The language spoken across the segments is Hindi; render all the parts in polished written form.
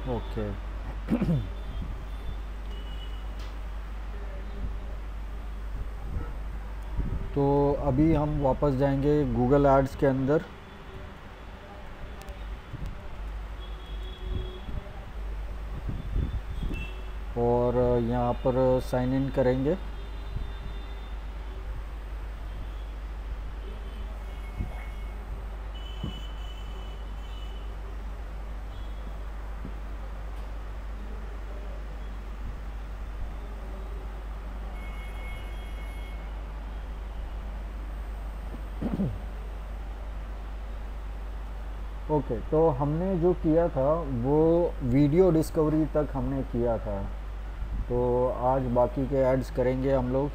ओके। तो अभी हम वापस जाएंगे गूगल एड्स के अंदर और यहाँ पर साइन इन करेंगे। ओके, तो हमने जो किया था वो वीडियो डिस्कवरी तक हमने किया था। तो आज बाकी के ऐड्स करेंगे हम लोग।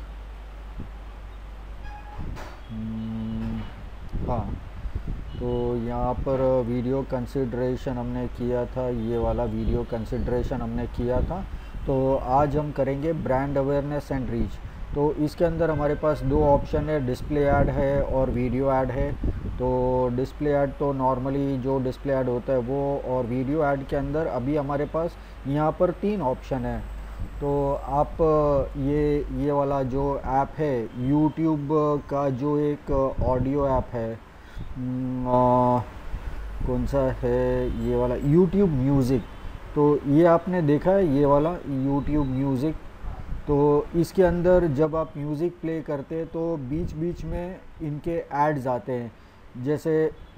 हाँ, तो यहाँ पर वीडियो कंसिड्रेशन हमने किया था, ये वाला वीडियो कंसिड्रेशन हमने किया था। तो आज हम करेंगे ब्रांड अवेयरनेस एंड रीच। तो इसके अंदर हमारे पास दो ऑप्शन है, डिस्प्ले ऐड है और वीडियो ऐड है। तो डिस्प्ले ऐड तो नॉर्मली जो डिस्प्ले ऐड होता है वो, और वीडियो ऐड के अंदर अभी हमारे पास यहाँ पर तीन ऑप्शन है। तो आप ये वाला जो ऐप है यूट्यूब का, जो एक ऑडियो ऐप है, कौन सा है ये वाला, यूट्यूब म्यूज़िक। तो ये आपने देखा है ये वाला यूट्यूब म्यूज़िक। तो इसके अंदर जब आप म्यूज़िक प्ले करते हैं तो बीच बीच में इनके एड्स आते हैं। जैसे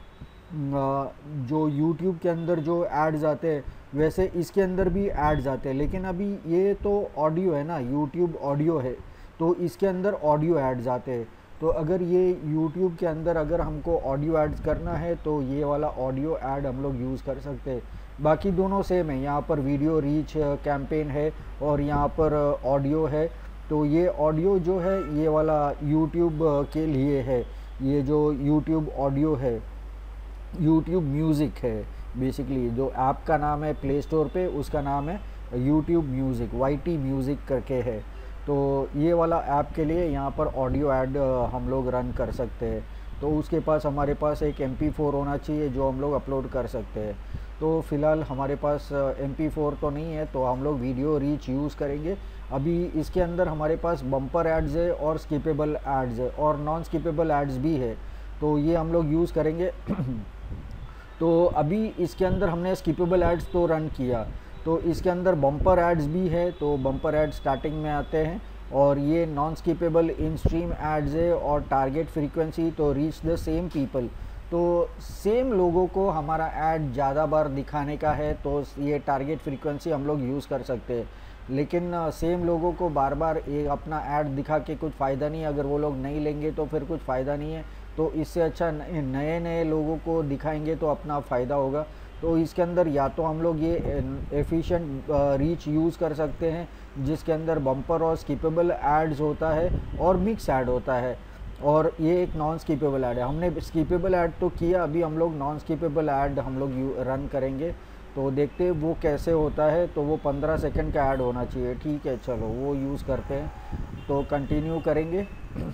जो यूट्यूब के अंदर जो एड्स आते हैं वैसे इसके अंदर भी एड्स आते हैं, लेकिन अभी ये तो ऑडियो है ना, यूट्यूब ऑडियो है, तो इसके अंदर ऑडियो एड्स आते हैं। तो अगर ये यूट्यूब के अंदर अगर हमको ऑडियो एड्स करना है तो ये वाला ऑडियो ऐड हम लोग यूज़ कर सकते हैं। बाकी दोनों सेम है, यहाँ पर वीडियो रीच कैंपेन है और यहाँ पर ऑडियो है। तो ये ऑडियो जो है ये वाला यूट्यूब के लिए है। ये जो यूट्यूब ऑडियो है, यूट्यूब म्यूज़िक है, बेसिकली जो ऐप का नाम है प्ले स्टोर पे, उसका नाम है यूट्यूब म्यूज़िक, YT म्यूज़िक करके है। तो ये वाला ऐप के लिए यहाँ पर ऑडियो ऐड हम लोग रन कर सकते हैं। तो उसके पास हमारे पास एक MP4 होना चाहिए जो हम लोग अपलोड कर सकते हैं। तो फ़िलहाल हमारे पास MP4 तो नहीं है, तो हम लोग वीडियो रीच यूज़ करेंगे। अभी इसके अंदर हमारे पास बम्पर एड्स है और स्किपेबल एड्स है और नॉन स्किपेबल एड्स भी है, तो ये हम लोग यूज़ करेंगे। तो अभी इसके अंदर हमने स्किपेबल एड्स तो रन किया, तो इसके अंदर बम्पर एड्स भी है। तो बम्पर एड्स स्टार्टिंग में आते हैं और ये non skippable in stream ads है और target frequency to reach the same people. तो सेम लोगों को हमारा ऐड ज़्यादा बार दिखाने का है, तो ये टारगेट फ्रीक्वेंसी हम लोग यूज़ कर सकते हैं। लेकिन सेम लोगों को बार बार एक अपना ऐड दिखा के कुछ फ़ायदा नहीं है, अगर वो लोग नहीं लेंगे तो फिर कुछ फ़ायदा नहीं है। तो इससे अच्छा नए नए लोगों को दिखाएंगे तो अपना फ़ायदा होगा। तो इसके अंदर या तो हम लोग ये एफिशिएंट रीच यूज़ कर सकते हैं जिसके अंदर बम्पर और स्किपेबल एड्स होता है और मिक्स ऐड होता है, और ये एक नॉन स्किपेबल ऐड है। हमने स्किपेबल ऐड तो किया, अभी हम लोग नॉन स्किपेबल ऐड हम लोग रन करेंगे। तो देखते हैं वो कैसे होता है। तो वो 15 सेकंड का ऐड होना चाहिए, ठीक है, चलो वो यूज़ करते हैं। तो कंटिन्यू करेंगे।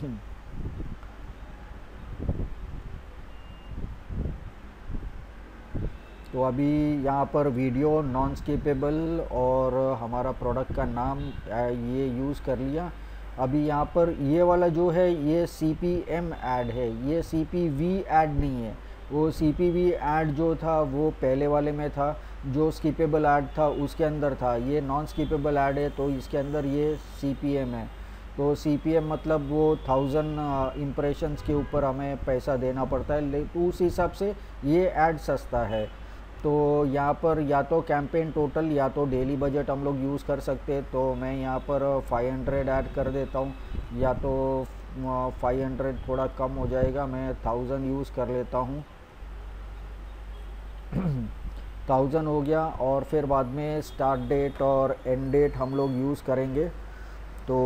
तो अभी यहाँ पर वीडियो नॉन स्किपेबल और हमारा प्रोडक्ट का नाम ये यूज़ कर लिया। अभी यहाँ पर ये वाला जो है ये CPM ऐड है, ये CPV ऐड नहीं है। वो CPV ऐड जो था वो पहले वाले में था, जो स्किपेबल ऐड था उसके अंदर था। ये नॉन स्किपेबल ऐड है तो इसके अंदर ये CPM है। तो CPM मतलब वो 1000 इम्प्रेशंस के ऊपर हमें पैसा देना पड़ता है, तो उस हिसाब से ये ऐड सस्ता है। तो यहाँ पर या तो कैंपेन टोटल या तो डेली बजट हम लोग यूज़ कर सकते हैं। तो मैं यहाँ पर 500 ऐड कर देता हूँ, या तो 500 थोड़ा कम हो जाएगा, मैं 1000 यूज़ कर लेता हूँ। 1000 हो गया, और फिर बाद में स्टार्ट डेट और एंड डेट हम लोग यूज़ करेंगे। तो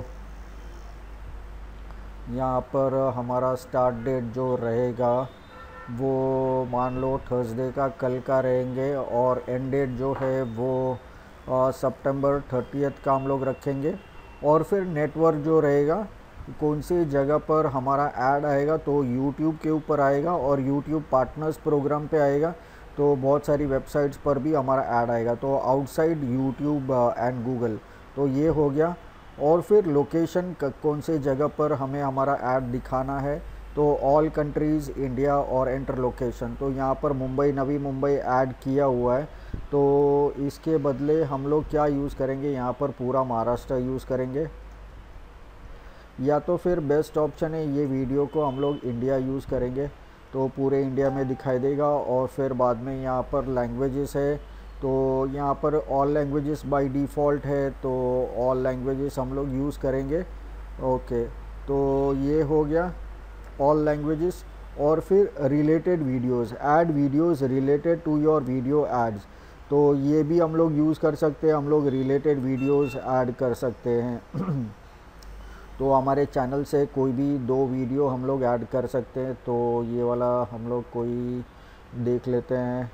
यहाँ पर हमारा स्टार्ट डेट जो रहेगा वो मान लो थर्सडे का कल का रहेंगे, और एंड डेट जो है वो सितंबर 30 का हम लोग रखेंगे। और फिर नेटवर्क जो रहेगा, कौन सी जगह पर हमारा ऐड आएगा, तो यूट्यूब के ऊपर आएगा और यूट्यूब पार्टनर्स प्रोग्राम पे आएगा। तो बहुत सारी वेबसाइट्स पर भी हमारा ऐड आएगा। तो आउटसाइड यूट्यूब एंड गूगल, तो ये हो गया। और फिर लोकेशन कौन से जगह पर हमें हमारा ऐड दिखाना है, तो ऑल कंट्रीज़ इंडिया और एंटर लोकेशन। तो यहाँ पर मुंबई, नवी मुंबई ऐड किया हुआ है, तो इसके बदले हम लोग क्या यूज़ करेंगे, यहाँ पर पूरा महाराष्ट्र यूज़ करेंगे। या तो फिर बेस्ट ऑप्शन है ये वीडियो को हम लोग इंडिया यूज़ करेंगे, तो पूरे इंडिया में दिखाई देगा। और फिर बाद में यहाँ पर लैंग्वेजेस है, तो यहाँ पर ऑल लैंग्वेजेस बाय डिफ़ॉल्ट है, तो ऑल लैंग्वेजेस हम लोग यूज़ करेंगे। ओके, तो ये हो गया ऑल लैंग्वेजेस। और फिर related videos, ad videos related to your video ads, तो ये भी हम लोग यूज़ कर सकते हैं। हम लोग रिलेटेड वीडियोस ऐड कर सकते हैं तो हमारे चैनल से कोई भी 2 वीडियो हम लोग ऐड कर सकते हैं। तो ये वाला हम लोग कोई देख लेते हैं।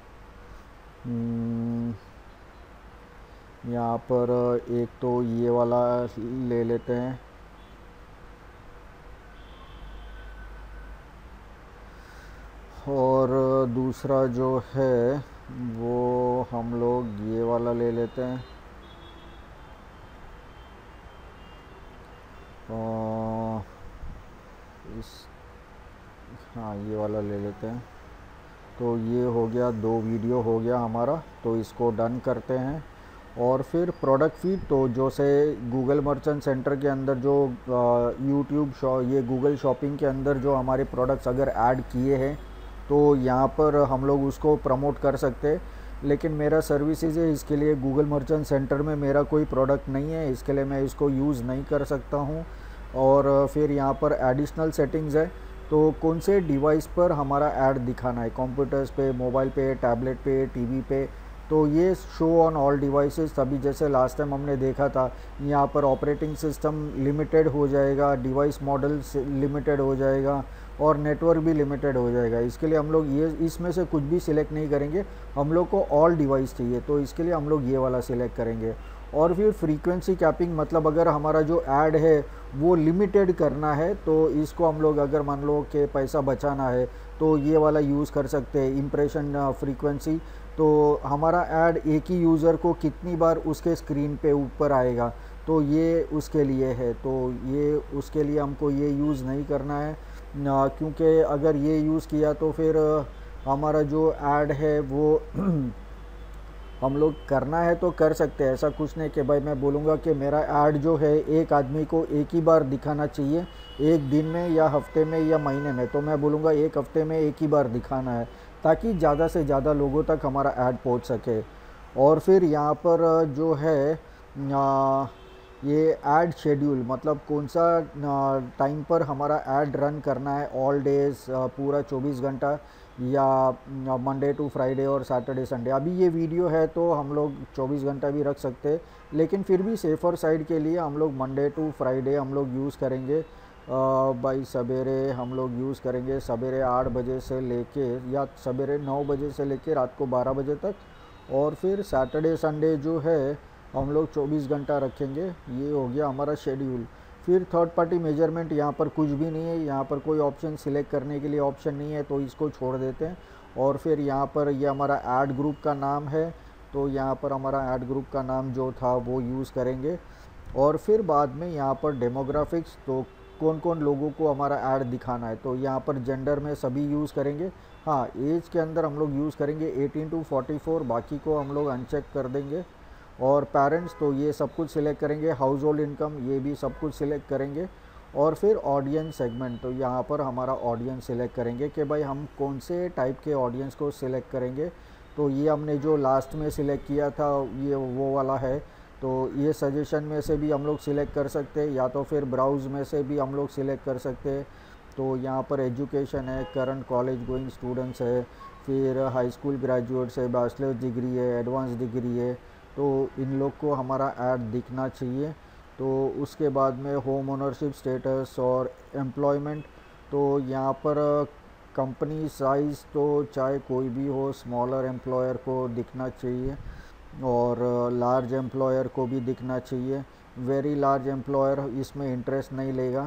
यहाँ पर एक तो ये वाला ले लेते हैं। और दूसरा जो है वो हम लोग ये वाला ले लेते हैं। इस हाँ, ये वाला ले लेते हैं। तो ये हो गया, 2 वीडियो हो गया हमारा, तो इसको डन करते हैं। और फिर प्रोडक्ट फीड, तो जो से गूगल मर्चेंट सेंटर के अंदर जो यूट्यूब ये गूगल शॉपिंग के अंदर जो हमारे प्रोडक्ट्स अगर ऐड किए हैं, तो यहाँ पर हम लोग उसको प्रमोट कर सकते हैं। लेकिन मेरा सर्विसेज है, इसके लिए गूगल मर्चेंट सेंटर में मेरा कोई प्रोडक्ट नहीं है, इसके लिए मैं इसको यूज़ नहीं कर सकता हूँ। और फिर यहाँ पर एडिशनल सेटिंग्स है, तो कौन से डिवाइस पर हमारा ऐड दिखाना है, कंप्यूटर्स पे, मोबाइल पे, टैबलेट पे, टीवी पे। तो ये शो ऑन ऑल डिवाइसेस, तभी जैसे लास्ट टाइम हमने देखा था, यहाँ पर ऑपरेटिंग सिस्टम लिमिटेड हो जाएगा, डिवाइस मॉडल लिमिटेड हो जाएगा, और नेटवर्क भी लिमिटेड हो जाएगा। इसके लिए हम लोग ये इसमें से कुछ भी सिलेक्ट नहीं करेंगे, हम लोग को ऑल डिवाइस चाहिए, तो इसके लिए हम लोग ये वाला सिलेक्ट करेंगे। और फिर फ्रीक्वेंसी कैपिंग, मतलब अगर हमारा जो ऐड है वो लिमिटेड करना है, तो इसको हम लोग अगर मान लो कि पैसा बचाना है, तो ये वाला यूज़ कर सकते हैं, इम्प्रेशन फ्रीक्वेंसी। तो हमारा ऐड एक ही यूज़र को कितनी बार उसके स्क्रीन पे ऊपर आएगा, तो ये उसके लिए है। तो ये उसके लिए हमको ये यूज़ नहीं करना है, क्योंकि अगर ये यूज़ किया तो फिर हमारा जो ऐड है वो हम लोग करना है तो कर सकते हैं। ऐसा कुछ नहीं कि भाई मैं बोलूँगा कि मेरा ऐड जो है एक आदमी को एक ही बार दिखाना चाहिए, एक दिन में या हफ्ते में या महीने में, तो मैं बोलूँगा एक हफ्ते में एक ही बार दिखाना है, ताकि ज़्यादा से ज़्यादा लोगों तक हमारा ऐड पहुँच सके। और फिर यहाँ पर जो है ये ऐड शेड्यूल, मतलब कौन सा टाइम पर हमारा ऐड रन करना है, ऑल डेज, पूरा 24 घंटा, या मंडे टू फ्राइडे और सैटरडे संडे। अभी ये वीडियो है तो हम लोग 24 घंटा भी रख सकते हैं, लेकिन फिर भी सेफ़र साइड के लिए हम लोग मंडे टू फ्राइडे हम लोग यूज़ करेंगे। भाई सवेरे हम लोग यूज़ करेंगे, सवेरे 8 बजे से लेके, या सवेरे 9 बजे से लेके रात को 12 बजे तक। और फिर सैटरडे संडे जो है हम लोग 24 घंटा रखेंगे। ये हो गया हमारा शेड्यूल। फिर थर्ड पार्टी मेजरमेंट, यहाँ पर कुछ भी नहीं है, यहाँ पर कोई ऑप्शन सिलेक्ट करने के लिए ऑप्शन नहीं है, तो इसको छोड़ देते हैं। और फिर यहाँ पर ये हमारा ऐड ग्रुप का नाम है, तो यहाँ पर हमारा ऐड ग्रुप का नाम जो था वो यूज़ करेंगे। और फिर बाद में यहाँ पर डेमोग्राफिक्स, तो कौन कौन लोगों को हमारा ऐड दिखाना है, तो यहाँ पर जेंडर में सभी यूज़ करेंगे। हाँ, एज के अंदर हम लोग यूज़ करेंगे 18 to 44, बाकी को हम लोग अनचेक कर देंगे। और पेरेंट्स, तो ये सब कुछ सिलेक्ट करेंगे। हाउस होल्ड इनकम, ये भी सब कुछ सिलेक्ट करेंगे। और फिर ऑडियंस सेगमेंट, तो यहाँ पर हमारा ऑडियंस सिलेक्ट करेंगे कि भाई हम कौन से टाइप के ऑडियंस को सिलेक्ट करेंगे। तो ये हमने जो लास्ट में सिलेक्ट किया था ये वो वाला है, तो ये सजेशन में से भी हम लोग सिलेक्ट कर सकते हैं, या तो फिर ब्राउज़ में से भी हम लोग सिलेक्ट कर सकते हैं। तो यहाँ पर एजुकेशन है, करंट कॉलेज गोइंग स्टूडेंट्स है, फिर हाई स्कूल ग्रेजुएट्स है, बैचलर्स डिग्री है, एडवांस डिग्री है, तो इन लोग को हमारा ऐड दिखना चाहिए। तो उसके बाद में होम ओनरशिप स्टेटस और एम्प्लॉयमेंट, तो यहाँ पर कंपनी साइज़ तो चाहे कोई भी हो, स्मॉलर एम्प्लॉयर को दिखना चाहिए और लार्ज एम्प्लॉयर को भी दिखना चाहिए। वेरी लार्ज एम्प्लॉयर इसमें इंटरेस्ट नहीं लेगा,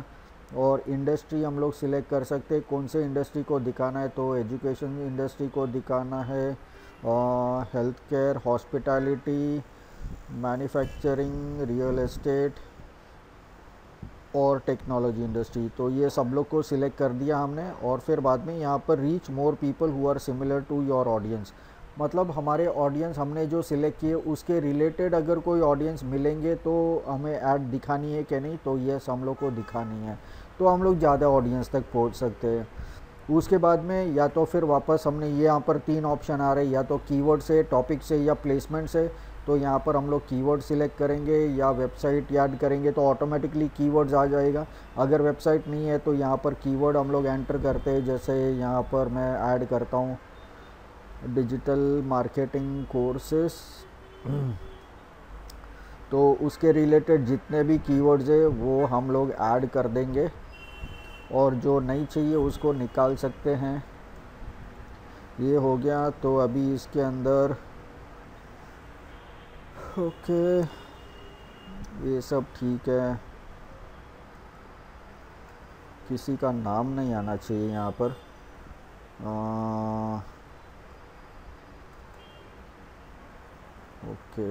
और इंडस्ट्री हम लोग सिलेक्ट कर सकते हैं, कौन से इंडस्ट्री को दिखाना है, तो एजुकेशन इंडस्ट्री को दिखाना है, health care, hospitality, manufacturing, real estate और टेक्नोलॉजी इंडस्ट्री। तो ये सब लोग को सिलेक्ट कर दिया हमने। और फिर बाद में यहाँ पर reach more people who are similar to your audience, मतलब हमारे ऑडियंस हमने जो सिलेक्ट किए उसके रिलेटेड अगर कोई ऑडियंस मिलेंगे तो हमें ऐड दिखानी है कि नहीं, तो ये हम लोग को दिखानी है, तो हम लोग ज़्यादा ऑडियंस तक पहुँच सकते हैं। उसके बाद में या तो फिर वापस हमने ये यहाँ पर 3 ऑप्शन आ रहे हैं, या तो कीवर्ड से, टॉपिक से या प्लेसमेंट से। तो यहाँ पर हम लोग कीवर्ड सिलेक्ट करेंगे या वेबसाइट ऐड करेंगे तो ऑटोमेटिकली कीवर्ड्स आ जाएगा। अगर वेबसाइट नहीं है तो यहाँ पर कीवर्ड हम लोग एंटर करते हैं, जैसे यहाँ पर मैं ऐड करता हूँ डिजिटल मार्केटिंग कोर्सेस। तो उसके रिलेटेड जितने भी कीवर्ड्स है वो हम लोग ऐड कर देंगे, और जो नहीं चाहिए उसको निकाल सकते हैं। ये हो गया। तो अभी इसके अंदर ओके, ये सब ठीक है, किसी का नाम नहीं आना चाहिए यहाँ पर। ओके,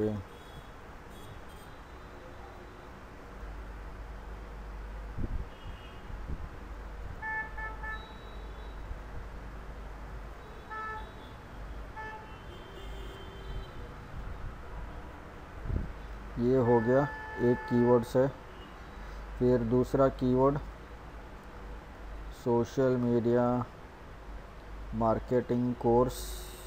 ये हो गया एक कीवर्ड से। फिर दूसरा keyword social media marketing course.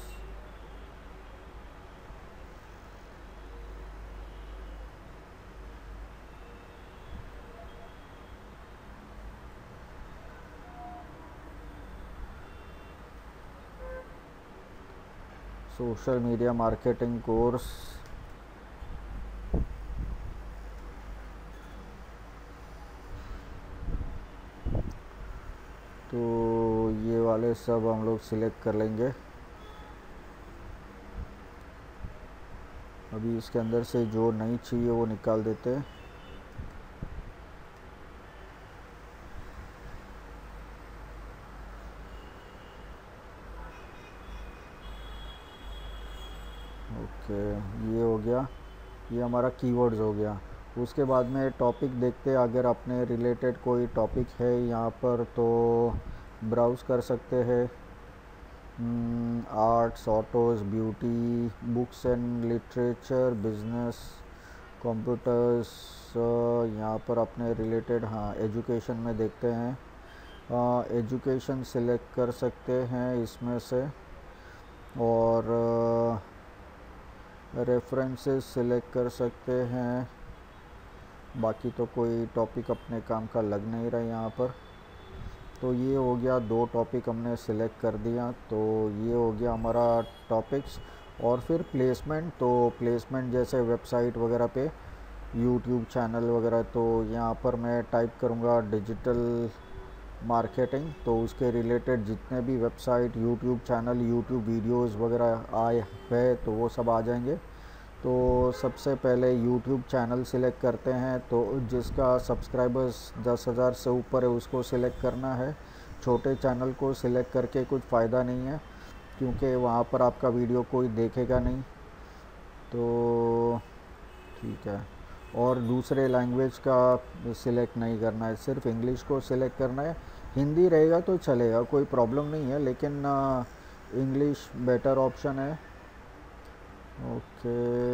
Social media marketing course. तो ये वाले सब हम लोग सिलेक्ट कर लेंगे। अभी इसके अंदर से जो नहीं चाहिए वो निकाल देते हैं। ओके, ये हो गया, ये हमारा कीवर्ड्स हो गया। उसके बाद में टॉपिक देखते हैं, अगर अपने रिलेटेड कोई टॉपिक है यहाँ पर तो ब्राउज़ कर सकते हैं। Arts, autos, beauty, books and literature, business, computers. यहाँ पर अपने रिलेटेड, हाँ, एजुकेशन में देखते हैं। एजुकेशन सिलेक्ट कर सकते हैं इसमें से, और रेफरेंसेस सिलेक्ट कर सकते हैं। बाकी तो कोई टॉपिक अपने काम का लग नहीं रहा यहाँ पर। तो ये हो गया, 2 टॉपिक हमने सिलेक्ट कर दिया। तो ये हो गया हमारा टॉपिक्स। और फिर प्लेसमेंट, तो प्लेसमेंट जैसे वेबसाइट वगैरह पे, यूट्यूब चैनल वगैरह, तो यहाँ पर मैं टाइप करूँगा डिजिटल मार्केटिंग, तो उसके रिलेटेड जितने भी website, YouTube channel, YouTube videos वगैरह आए है तो वो सब आ जाएंगे। तो सबसे पहले यूट्यूब चैनल सिलेक्ट करते हैं, तो जिसका सब्सक्राइबर्स 10,000 से ऊपर है उसको सिलेक्ट करना है। छोटे चैनल को सिलेक्ट करके कुछ फ़ायदा नहीं है, क्योंकि वहाँ पर आपका वीडियो कोई देखेगा नहीं। तो ठीक है। और दूसरे लैंग्वेज का सिलेक्ट नहीं करना है, सिर्फ इंग्लिश को सिलेक्ट करना है। हिंदी रहेगा तो चलेगा, कोई प्रॉब्लम नहीं है, लेकिन इंग्लिश बेटर ऑप्शन है। ओके,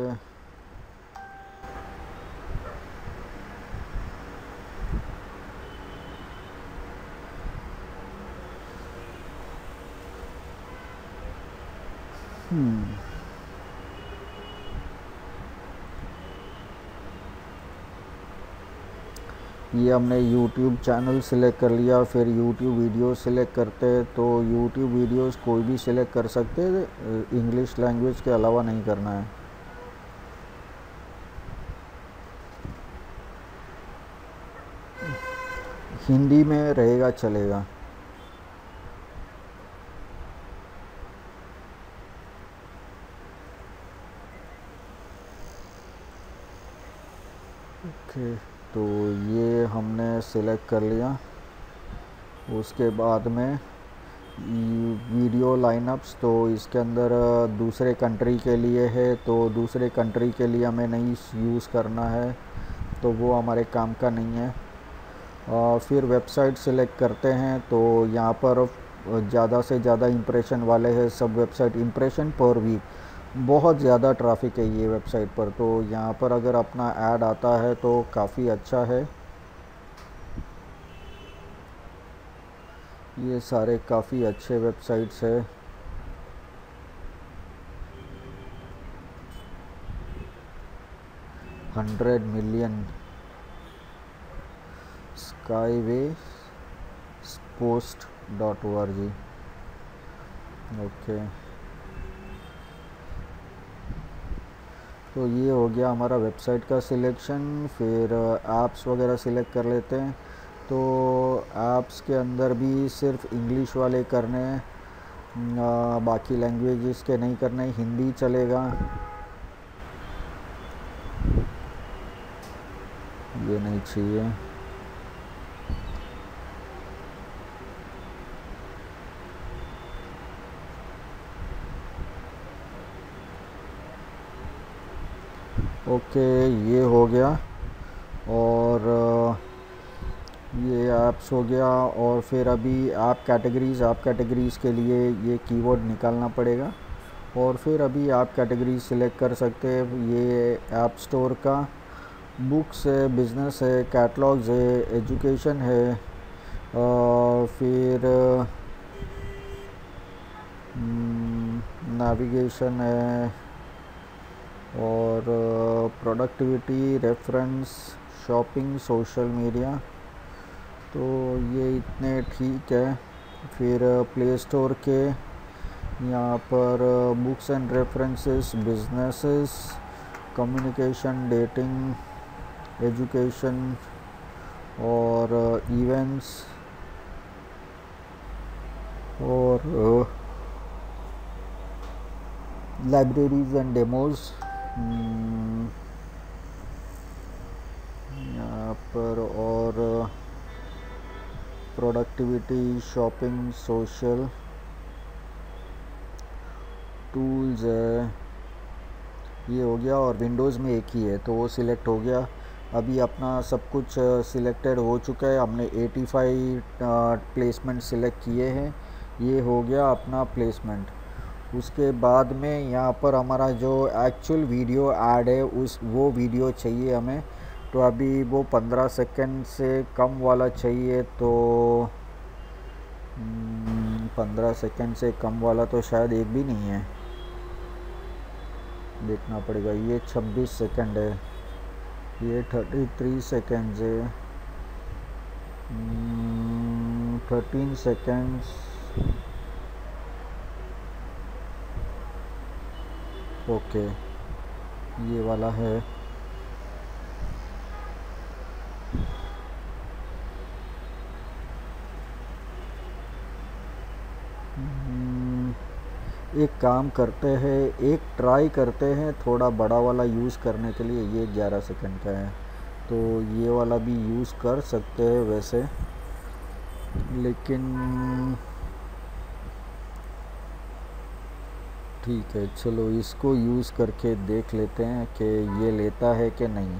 ये हमने YouTube चैनल सिलेक्ट कर लिया। फिर YouTube वीडियो सिलेक्ट करते हैं, तो YouTube वीडियोस कोई भी सिलेक्ट कर सकते हैं, इंग्लिश लैंग्वेज के अलावा नहीं करना है। हिंदी में रहेगा चलेगा। ओके, तो ये हमने सिलेक्ट कर लिया। उसके बाद में वीडियो लाइनअप्स, तो इसके अंदर दूसरे कंट्री के लिए है, तो दूसरे कंट्री के लिए हमें नहीं यूज़ करना है, तो वो हमारे काम का नहीं है। फिर वेबसाइट सिलेक्ट करते हैं, तो यहाँ पर ज़्यादा से ज़्यादा इम्प्रेशन वाले हैं सब वेबसाइट, इम्प्रेशन पर वीक, बहुत ज़्यादा ट्रैफिक है ये वेबसाइट पर। तो यहाँ पर अगर अपना ऐड आता है तो काफ़ी अच्छा है। ये सारे काफ़ी अच्छे वेबसाइट्स है। $100 million skywaypost.org। ओके, तो ये हो गया हमारा वेबसाइट का सिलेक्शन। फिर ऐप्स वगैरह सिलेक्ट कर लेते हैं। तो ऐप्स के अंदर भी सिर्फ इंग्लिश वाले करने हैं, बाकी लैंग्वेजेस के नहीं करने। हिंदी चलेगा, ये नहीं चाहिए। ओके, ये हो गया। और ये ऐप्स हो गया। और फिर अभी ऐप कैटेगरीज़ के लिए ये कीवर्ड निकालना पड़ेगा। और फिर अभी ऐप कैटेगरीज सिलेक्ट कर सकते हैं। ये ऐप स्टोर का बुक्स है, बिज़नेस है, कैटलॉग्स है, एजुकेशन है, फिर नेविगेशन है, और productivity, reference, shopping, social media. तो ये इतने ठीक है। फिर प्ले स्टोर के यहाँ पर books and references, businesses, communication, dating, education और इवेंट्स और लाइब्रेरीज एंड डेमोज। यहाँ पर और प्रोडक्टिविटी, शॉपिंग, सोशल, टूल्स है, ये हो गया। और विंडोज़ में एक ही है तो वो सिलेक्ट हो गया। अभी अपना सब कुछ सिलेक्टेड हो चुका है। हमने 85 प्लेसमेंट सिलेक्ट किए हैं। ये हो गया अपना प्लेसमेंट। उसके बाद में यहाँ पर हमारा जो एक्चुअल वीडियो ऐड है वो वीडियो चाहिए हमें। तो अभी वो 15 सेकंड से कम वाला चाहिए। तो 15 सेकंड से कम वाला तो शायद एक भी नहीं है, देखना पड़ेगा। ये 26 सेकंड है, ये 33 सेकंड्स है, 13 सेकंड्स। ओके, ये वाला है। एक काम करते हैं, एक ट्राई करते हैं थोड़ा बड़ा वाला यूज़ करने के लिए। ये 11 सेकंड का है तो ये वाला भी यूज़ कर सकते हैं वैसे, लेकिन ठीक है चलो इसको यूज़ करके देख लेते हैं कि ये लेता है कि नहीं।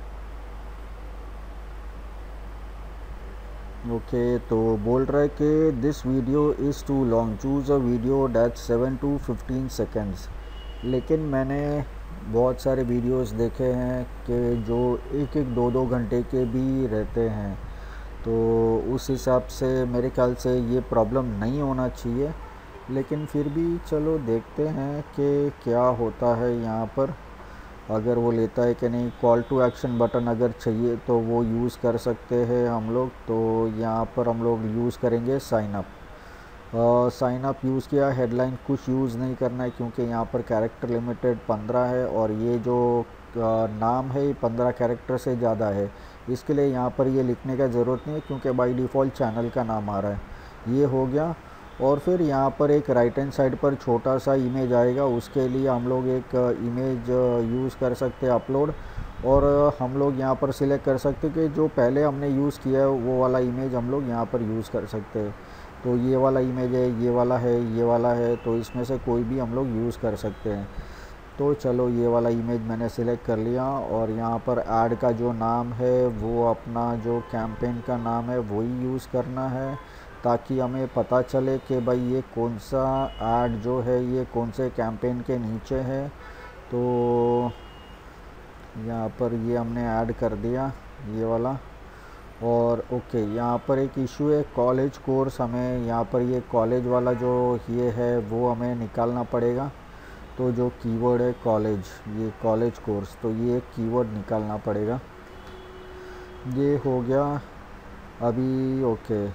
ओके, तो बोल रहा है कि this video is too long, choose a video that 7 to 15 seconds. लेकिन मैंने बहुत सारे वीडियोस देखे हैं कि जो 1-2 घंटे के भी रहते हैं, तो उस हिसाब से मेरे ख्याल से ये प्रॉब्लम नहीं होना चाहिए। लेकिन फिर भी चलो देखते हैं कि क्या होता है यहाँ पर, अगर वो लेता है कि नहीं। कॉल टू एक्शन बटन अगर चाहिए तो वो यूज़ कर सकते हैं हम लोग। तो यहाँ पर हम लोग यूज़ करेंगे sign up. Sign up use किया, हेडलाइन कुछ यूज़ नहीं करना है क्योंकि यहाँ पर कैरेक्टर लिमिटेड 15 है और ये जो नाम है 15 कैरेक्टर से ज़्यादा है। इसके लिए यहाँ पर ये लिखने का ज़रूरत नहीं है क्योंकि बाय डिफ़ॉल्ट चैनल का नाम आ रहा है। ये हो गया। और फिर यहाँ पर एक राइट हैंड साइड पर छोटा सा इमेज आएगा, उसके लिए हम लोग एक इमेज यूज़ कर सकते हैं अपलोड। और हम लोग यहाँ पर सिलेक्ट कर सकते कि जो पहले हमने यूज़ किया है वो वाला इमेज हम लोग यहाँ पर यूज़ कर सकते हैं। तो ये वाला इमेज है, ये वाला है, ये वाला है, तो इसमें से कोई भी हम लोग यूज़ कर सकते हैं। तो चलो ये वाला इमेज मैंने सिलेक्ट कर लिया और यहाँ पर ऐड का जो नाम है वो अपना जो कैंपेन का नाम है वही यूज़ करना है, ताकि हमें पता चले कि भाई ये कौन सा ऐड जो है ये कौन से कैंपेन के नीचे है। तो यहाँ पर ये हमने ऐड कर दिया ये वाला। और ओके, यहाँ पर एक इशू है कॉलेज कोर्स, हमें यहाँ पर ये कॉलेज वाला जो ये है वो हमें निकालना पड़ेगा। तो जो कीवर्ड है कॉलेज, ये कॉलेज कोर्स, तो ये एक कीवर्ड निकालना पड़ेगा। ये हो गया अभी ओके।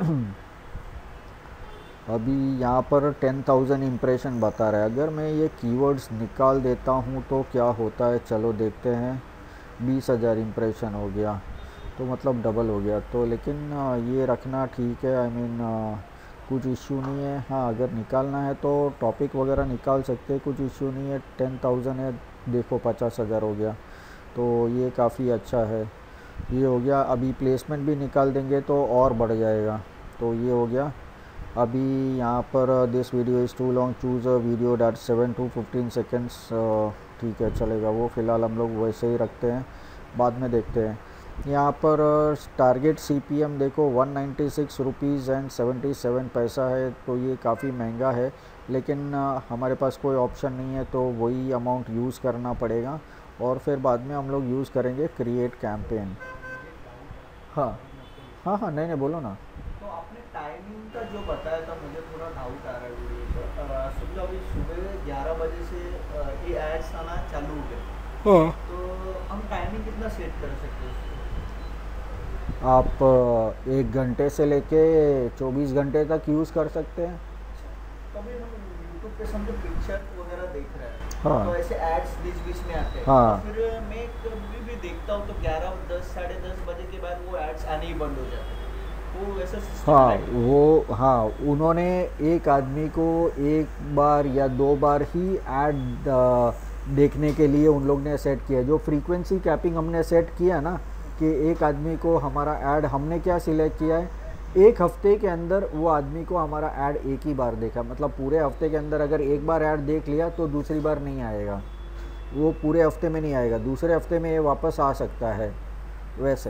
अभी यहाँ पर 10,000 इम्प्रेशन बता रहा है। अगर मैं ये कीवर्ड्स निकाल देता हूँ तो क्या होता है, चलो देखते हैं। 20,000 इम्प्रेशन हो गया, तो मतलब डबल हो गया। तो लेकिन ये रखना ठीक है, आई मीन कुछ इश्यू नहीं है। हाँ, अगर निकालना है तो टॉपिक वगैरह निकाल सकते हैं, कुछ इश्यू नहीं है। 10,000 है, देखो 50,000 हो गया, तो ये काफ़ी अच्छा है। ये हो गया। अभी प्लेसमेंट भी निकाल देंगे तो और बढ़ जाएगा। तो ये हो गया। अभी यहाँ पर this video is too long, choose a video that 7 to 15 seconds, ठीक है चलेगा। वो फ़िलहाल हम लोग वैसे ही रखते हैं, बाद में देखते हैं। यहाँ पर टारगेट CPM देखो 196 रुपीज़ एंड 77 पैसा है, तो ये काफ़ी महंगा है। लेकिन हमारे पास कोई ऑप्शन नहीं है, तो वही अमाउंट यूज़ करना पड़ेगा। और फिर बाद में हम लोग यूज़ करेंगे क्रिएट कैंपेन। हाँ हाँ हाँ, नहीं नहीं, बोलो ना। तो आपने टाइमिंग का जो बताया था, मुझे थोड़ा डाउट आ रहा है वीडियो पर। समझो अभी सुबह 11 बजे से ये एड्स आना चालू हो गए, हाँ, तो हम टाइमिंग कितना सेट कर सकते हैं उसको? आप 1 घंटे से लेके 24 घंटे तक यूज़ कर सकते हैं। कभी हम यूट्यूब पे समझो पिक्चर वगैरह देख रहे हैं, तो हाँ ऐसे एड्स बीच बीच में आते हैं, और हाँ फिर मैं कभी भी देखता हूँ तो 11, 10, 10:30 बजे के बाद वो एड्स आने ही बंद हो जाते हैं। वो ऐसा सिस्टम हाँ, है क्या? वो हाँ, उन्होंने एक आदमी को एक बार या 2 बार ही ऐड देखने के लिए उन लोग ने सेट किया। जो फ्रीक्वेंसी कैपिंग हमने सेट किया ना, कि एक आदमी को हमारा ऐड, हमने क्या सिलेक्ट किया है, 1 हफ्ते के अंदर वो आदमी को हमारा ऐड एक ही बार देखा। मतलब पूरे हफ्ते के अंदर अगर एक बार ऐड देख लिया तो दूसरी बार नहीं आएगा, वो पूरे हफ्ते में नहीं आएगा, दूसरे हफ्ते में ये वापस आ सकता है वैसे।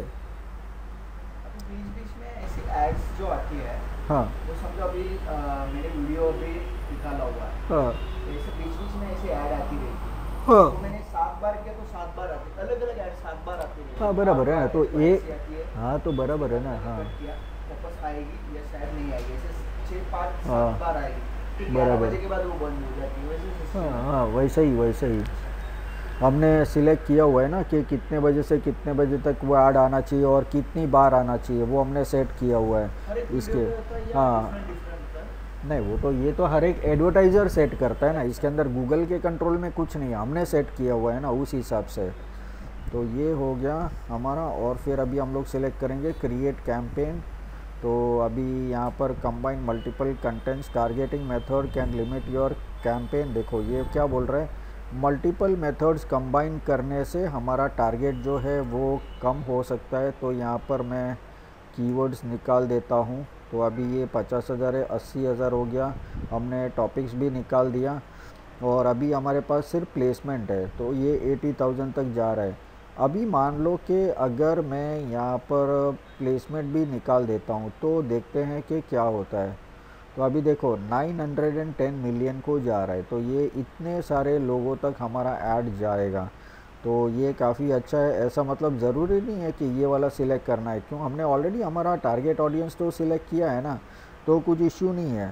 अभी बीच बीच में ऐसी एड्स जो आती है, हाँ वो समझो अभी मैंने वीडियो अभी निकाला हुआ है, हाँ तो ऐसे बीच बीच में ऐसे ऐड आती रहती है। हाँ तो मैंने 7 बार किया तो 7 बार आती है, अलग अलग ऐड 7 बार आती रहती हाँ, है। बराबर है ना। तो एक बार ये ऐसी आती है, हाँ, तो बराबर है ना। मैंने हाँ कट किया, वापस आएगी या शायद नहीं आएगी, ऐसे 6, 5, 7 हाँ, बार आएगी, फिर 11 बराबर। बजे के बाद वो बंद हो जाती है, वैसे हाँ सिस्टम है। हाँ, वैसे ही वैसे ही हमने सिलेक्ट किया हुआ है ना कि कितने बजे से कितने बजे तक वो ऐड आना चाहिए और कितनी बार आना चाहिए, वो हमने सेट किया हुआ है हर एक वीडियो इसके। पे होता है या हाँ, डिफरेंट डिफरेंट होता है? नहीं, वो तो ये तो हर एक एडवर्टाइज़र सेट करता है ना, इसके अंदर गूगल के कंट्रोल में कुछ नहीं है, हमने सेट किया हुआ है ना उस हिसाब से। तो ये हो गया हमारा। और फिर अभी हम लोग सिलेक्ट करेंगे क्रिएट कैंपेन। तो अभी यहाँ पर combine multiple contents targeting method can limit your campaign. देखो ये क्या बोल रहा है, मल्टीपल मेथड्स कंबाइन करने से हमारा टारगेट जो है वो कम हो सकता है। तो यहाँ पर मैं कीवर्ड्स निकाल देता हूँ। तो अभी ये 50,000 है, 80,000 हो गया। हमने टॉपिक्स भी निकाल दिया और अभी हमारे पास सिर्फ प्लेसमेंट है, तो ये 80,000 तक जा रहा है। अभी मान लो कि अगर मैं यहाँ पर प्लेसमेंट भी निकाल देता हूँ तो देखते हैं कि क्या होता है। तो अभी देखो 910 मिलियन को जा रहा है, तो ये इतने सारे लोगों तक हमारा ऐड जाएगा। तो ये काफ़ी अच्छा है। ऐसा मतलब ज़रूरी नहीं है कि ये वाला सिलेक्ट करना है, क्यों, हमने ऑलरेडी हमारा टारगेट ऑडियंस तो सिलेक्ट किया है ना, तो कुछ इश्यू नहीं है।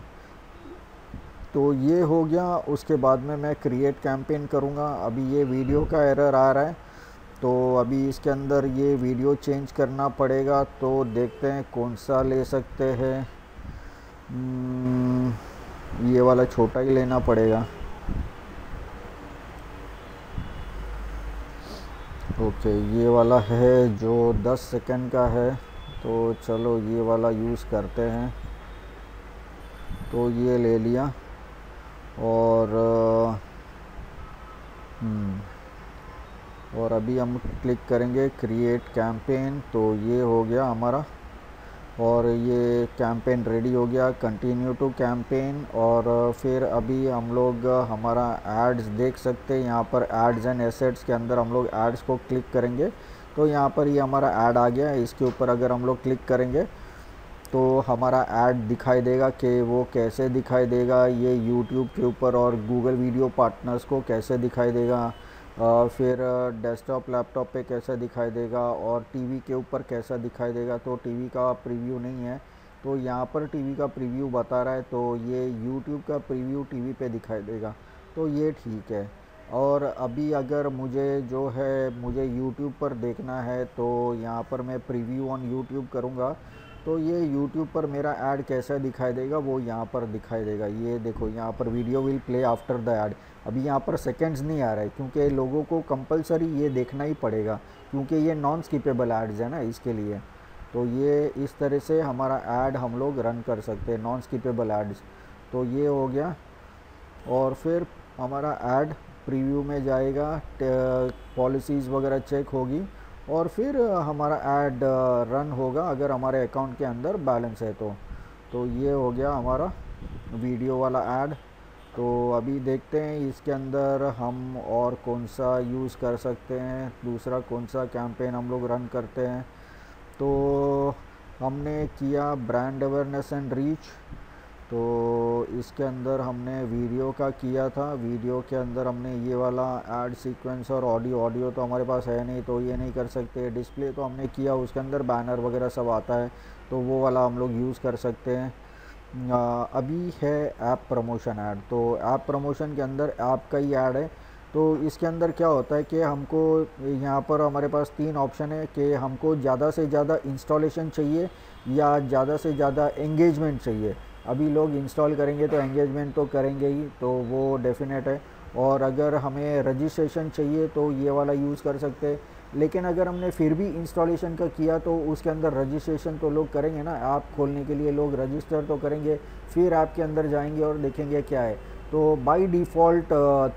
तो ये हो गया। उसके बाद में मैं क्रिएट कैंपेन करूँगा। अभी ये वीडियो का एरर आ रहा है, तो अभी इसके अंदर ये वीडियो चेंज करना पड़ेगा। तो देखते हैं कौन सा ले सकते हैं। ये वाला छोटा ही लेना पड़ेगा। ओके, ये वाला है जो 10 सेकंड का है, तो चलो ये वाला यूज़ करते हैं। तो ये ले लिया। और और अभी हम क्लिक करेंगे क्रिएट कैंपेन, तो ये हो गया हमारा और ये कैंपेन रेडी हो गया। Continue to campaign. और फिर अभी हम लोग हमारा एड्स देख सकते हैं। यहाँ पर एड्स एंड एसेट्स के अंदर हम लोग एड्स को क्लिक करेंगे तो यहाँ पर ये हमारा ऐड आ गया है। इसके ऊपर अगर हम लोग क्लिक करेंगे तो हमारा ऐड दिखाई देगा कि वो कैसे दिखाई देगा, ये यूट्यूब के ऊपर और गूगल वीडियो पार्टनर्स को कैसे दिखाई देगा, फिर डेस्कटॉप लैपटॉप पे कैसा दिखाई देगा और टीवी के ऊपर कैसा दिखाई देगा। तो टीवी का प्रीव्यू नहीं है, तो यहाँ पर टीवी का प्रीव्यू बता रहा है, तो ये यूट्यूब का प्रीव्यू टीवी पे दिखाई देगा, तो ये ठीक है। और अभी अगर मुझे यूट्यूब पर देखना है तो यहाँ पर मैं प्रीव्यू ऑन यूट्यूब करूँगा तो ये यूट्यूब पर मेरा ऐड कैसा दिखाई देगा वो यहाँ पर दिखाई देगा। ये देखो यहाँ पर video will play after the ad. अभी यहाँ पर सेकंड्स नहीं आ रहा है क्योंकि लोगों को कंपलसरी ये देखना ही पड़ेगा क्योंकि ये नॉन स्किपेबल एड्स है ना, इसके लिए। तो ये इस तरह से हमारा ऐड हम लोग रन कर सकते हैं, नॉन स्किपेबल एड्स। तो ये हो गया और फिर हमारा ऐड प्रीव्यू में जाएगा, पॉलिसीज़ वगैरह चेक होगी और फिर हमारा ऐड रन होगा अगर हमारे अकाउंट के अंदर बैलेंस है तो ये हो गया हमारा वीडियो वाला ऐड। तो अभी देखते हैं इसके अंदर हम और कौन सा यूज़ कर सकते हैं, दूसरा कौन सा कैंपेन हम लोग रन करते हैं। तो हमने किया ब्रांड अवेयरनेस एंड रीच, तो इसके अंदर हमने वीडियो का किया था। वीडियो के अंदर हमने ये वाला ऐड सीक्वेंस और ऑडियो तो हमारे पास है नहीं तो ये नहीं कर सकते। डिस्प्ले तो हमने किया, उसके अंदर बैनर वगैरह सब आता है तो वो वाला हम लोग यूज़ कर सकते हैं। अभी है ऐप प्रमोशन ऐड, तो ऐप प्रमोशन के अंदर ऐप का ही ऐड है। तो इसके अंदर क्या होता है कि हमको यहाँ पर हमारे पास 3 ऑप्शन है कि हमको ज़्यादा से ज़्यादा इंस्टॉलेशन चाहिए या ज़्यादा से ज़्यादा एंगेजमेंट चाहिए। अभी लोग इंस्टॉल करेंगे तो एंगेजमेंट तो करेंगे ही, तो वो डेफिनेट है। और अगर हमें रजिस्ट्रेशन चाहिए तो ये वाला यूज़ कर सकते हैं। लेकिन अगर हमने फिर भी इंस्टॉलेशन का किया तो उसके अंदर रजिस्ट्रेशन तो लोग करेंगे ना, ऐप खोलने के लिए लोग रजिस्टर तो करेंगे, फिर ऐप के अंदर जाएंगे और देखेंगे क्या है। तो बाय डिफ़ॉल्ट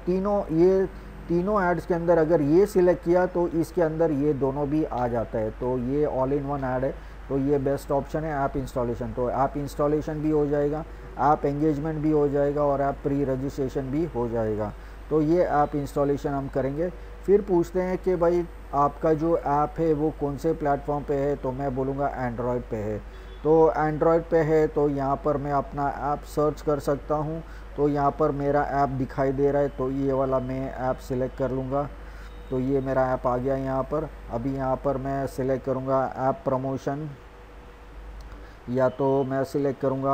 तीनों एड्स के अंदर अगर ये सिलेक्ट किया तो इसके अंदर ये दोनों भी आ जाता है। तो ये ऑल इन वन ऐड है, तो ये बेस्ट ऑप्शन है ऐप इंस्टॉलेशन। तो ऐप इंस्टॉलेशन भी हो जाएगा, ऐप एंगेजमेंट भी हो जाएगा और ऐप प्री रजिस्ट्रेशन भी हो जाएगा। तो ये ऐप इंस्टॉलेशन हम करेंगे। फिर पूछते हैं कि भाई आपका जो ऐप है वो कौन से प्लेटफॉर्म पे है, तो मैं बोलूँगा एंड्रॉयड पे है। तो एंड्रॉयड पे है तो यहाँ पर मैं अपना ऐप सर्च कर सकता हूँ। तो यहाँ पर मेरा ऐप दिखाई दे रहा है तो ये वाला मैं ऐप सिलेक्ट कर लूँगा। तो ये मेरा ऐप आ गया यहाँ पर। अभी यहाँ पर मैं सिलेक्ट करूँगा ऐप प्रमोशन, या तो मैं सिलेक्ट करूँगा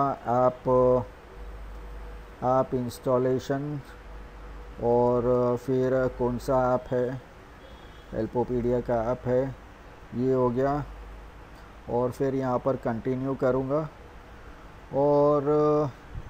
ऐप इंस्टॉलेशन और फिर कौन सा ऐप है, हेल्पोपीडिया का ऐप है, ये हो गया। और फिर यहाँ पर कंटिन्यू करूँगा और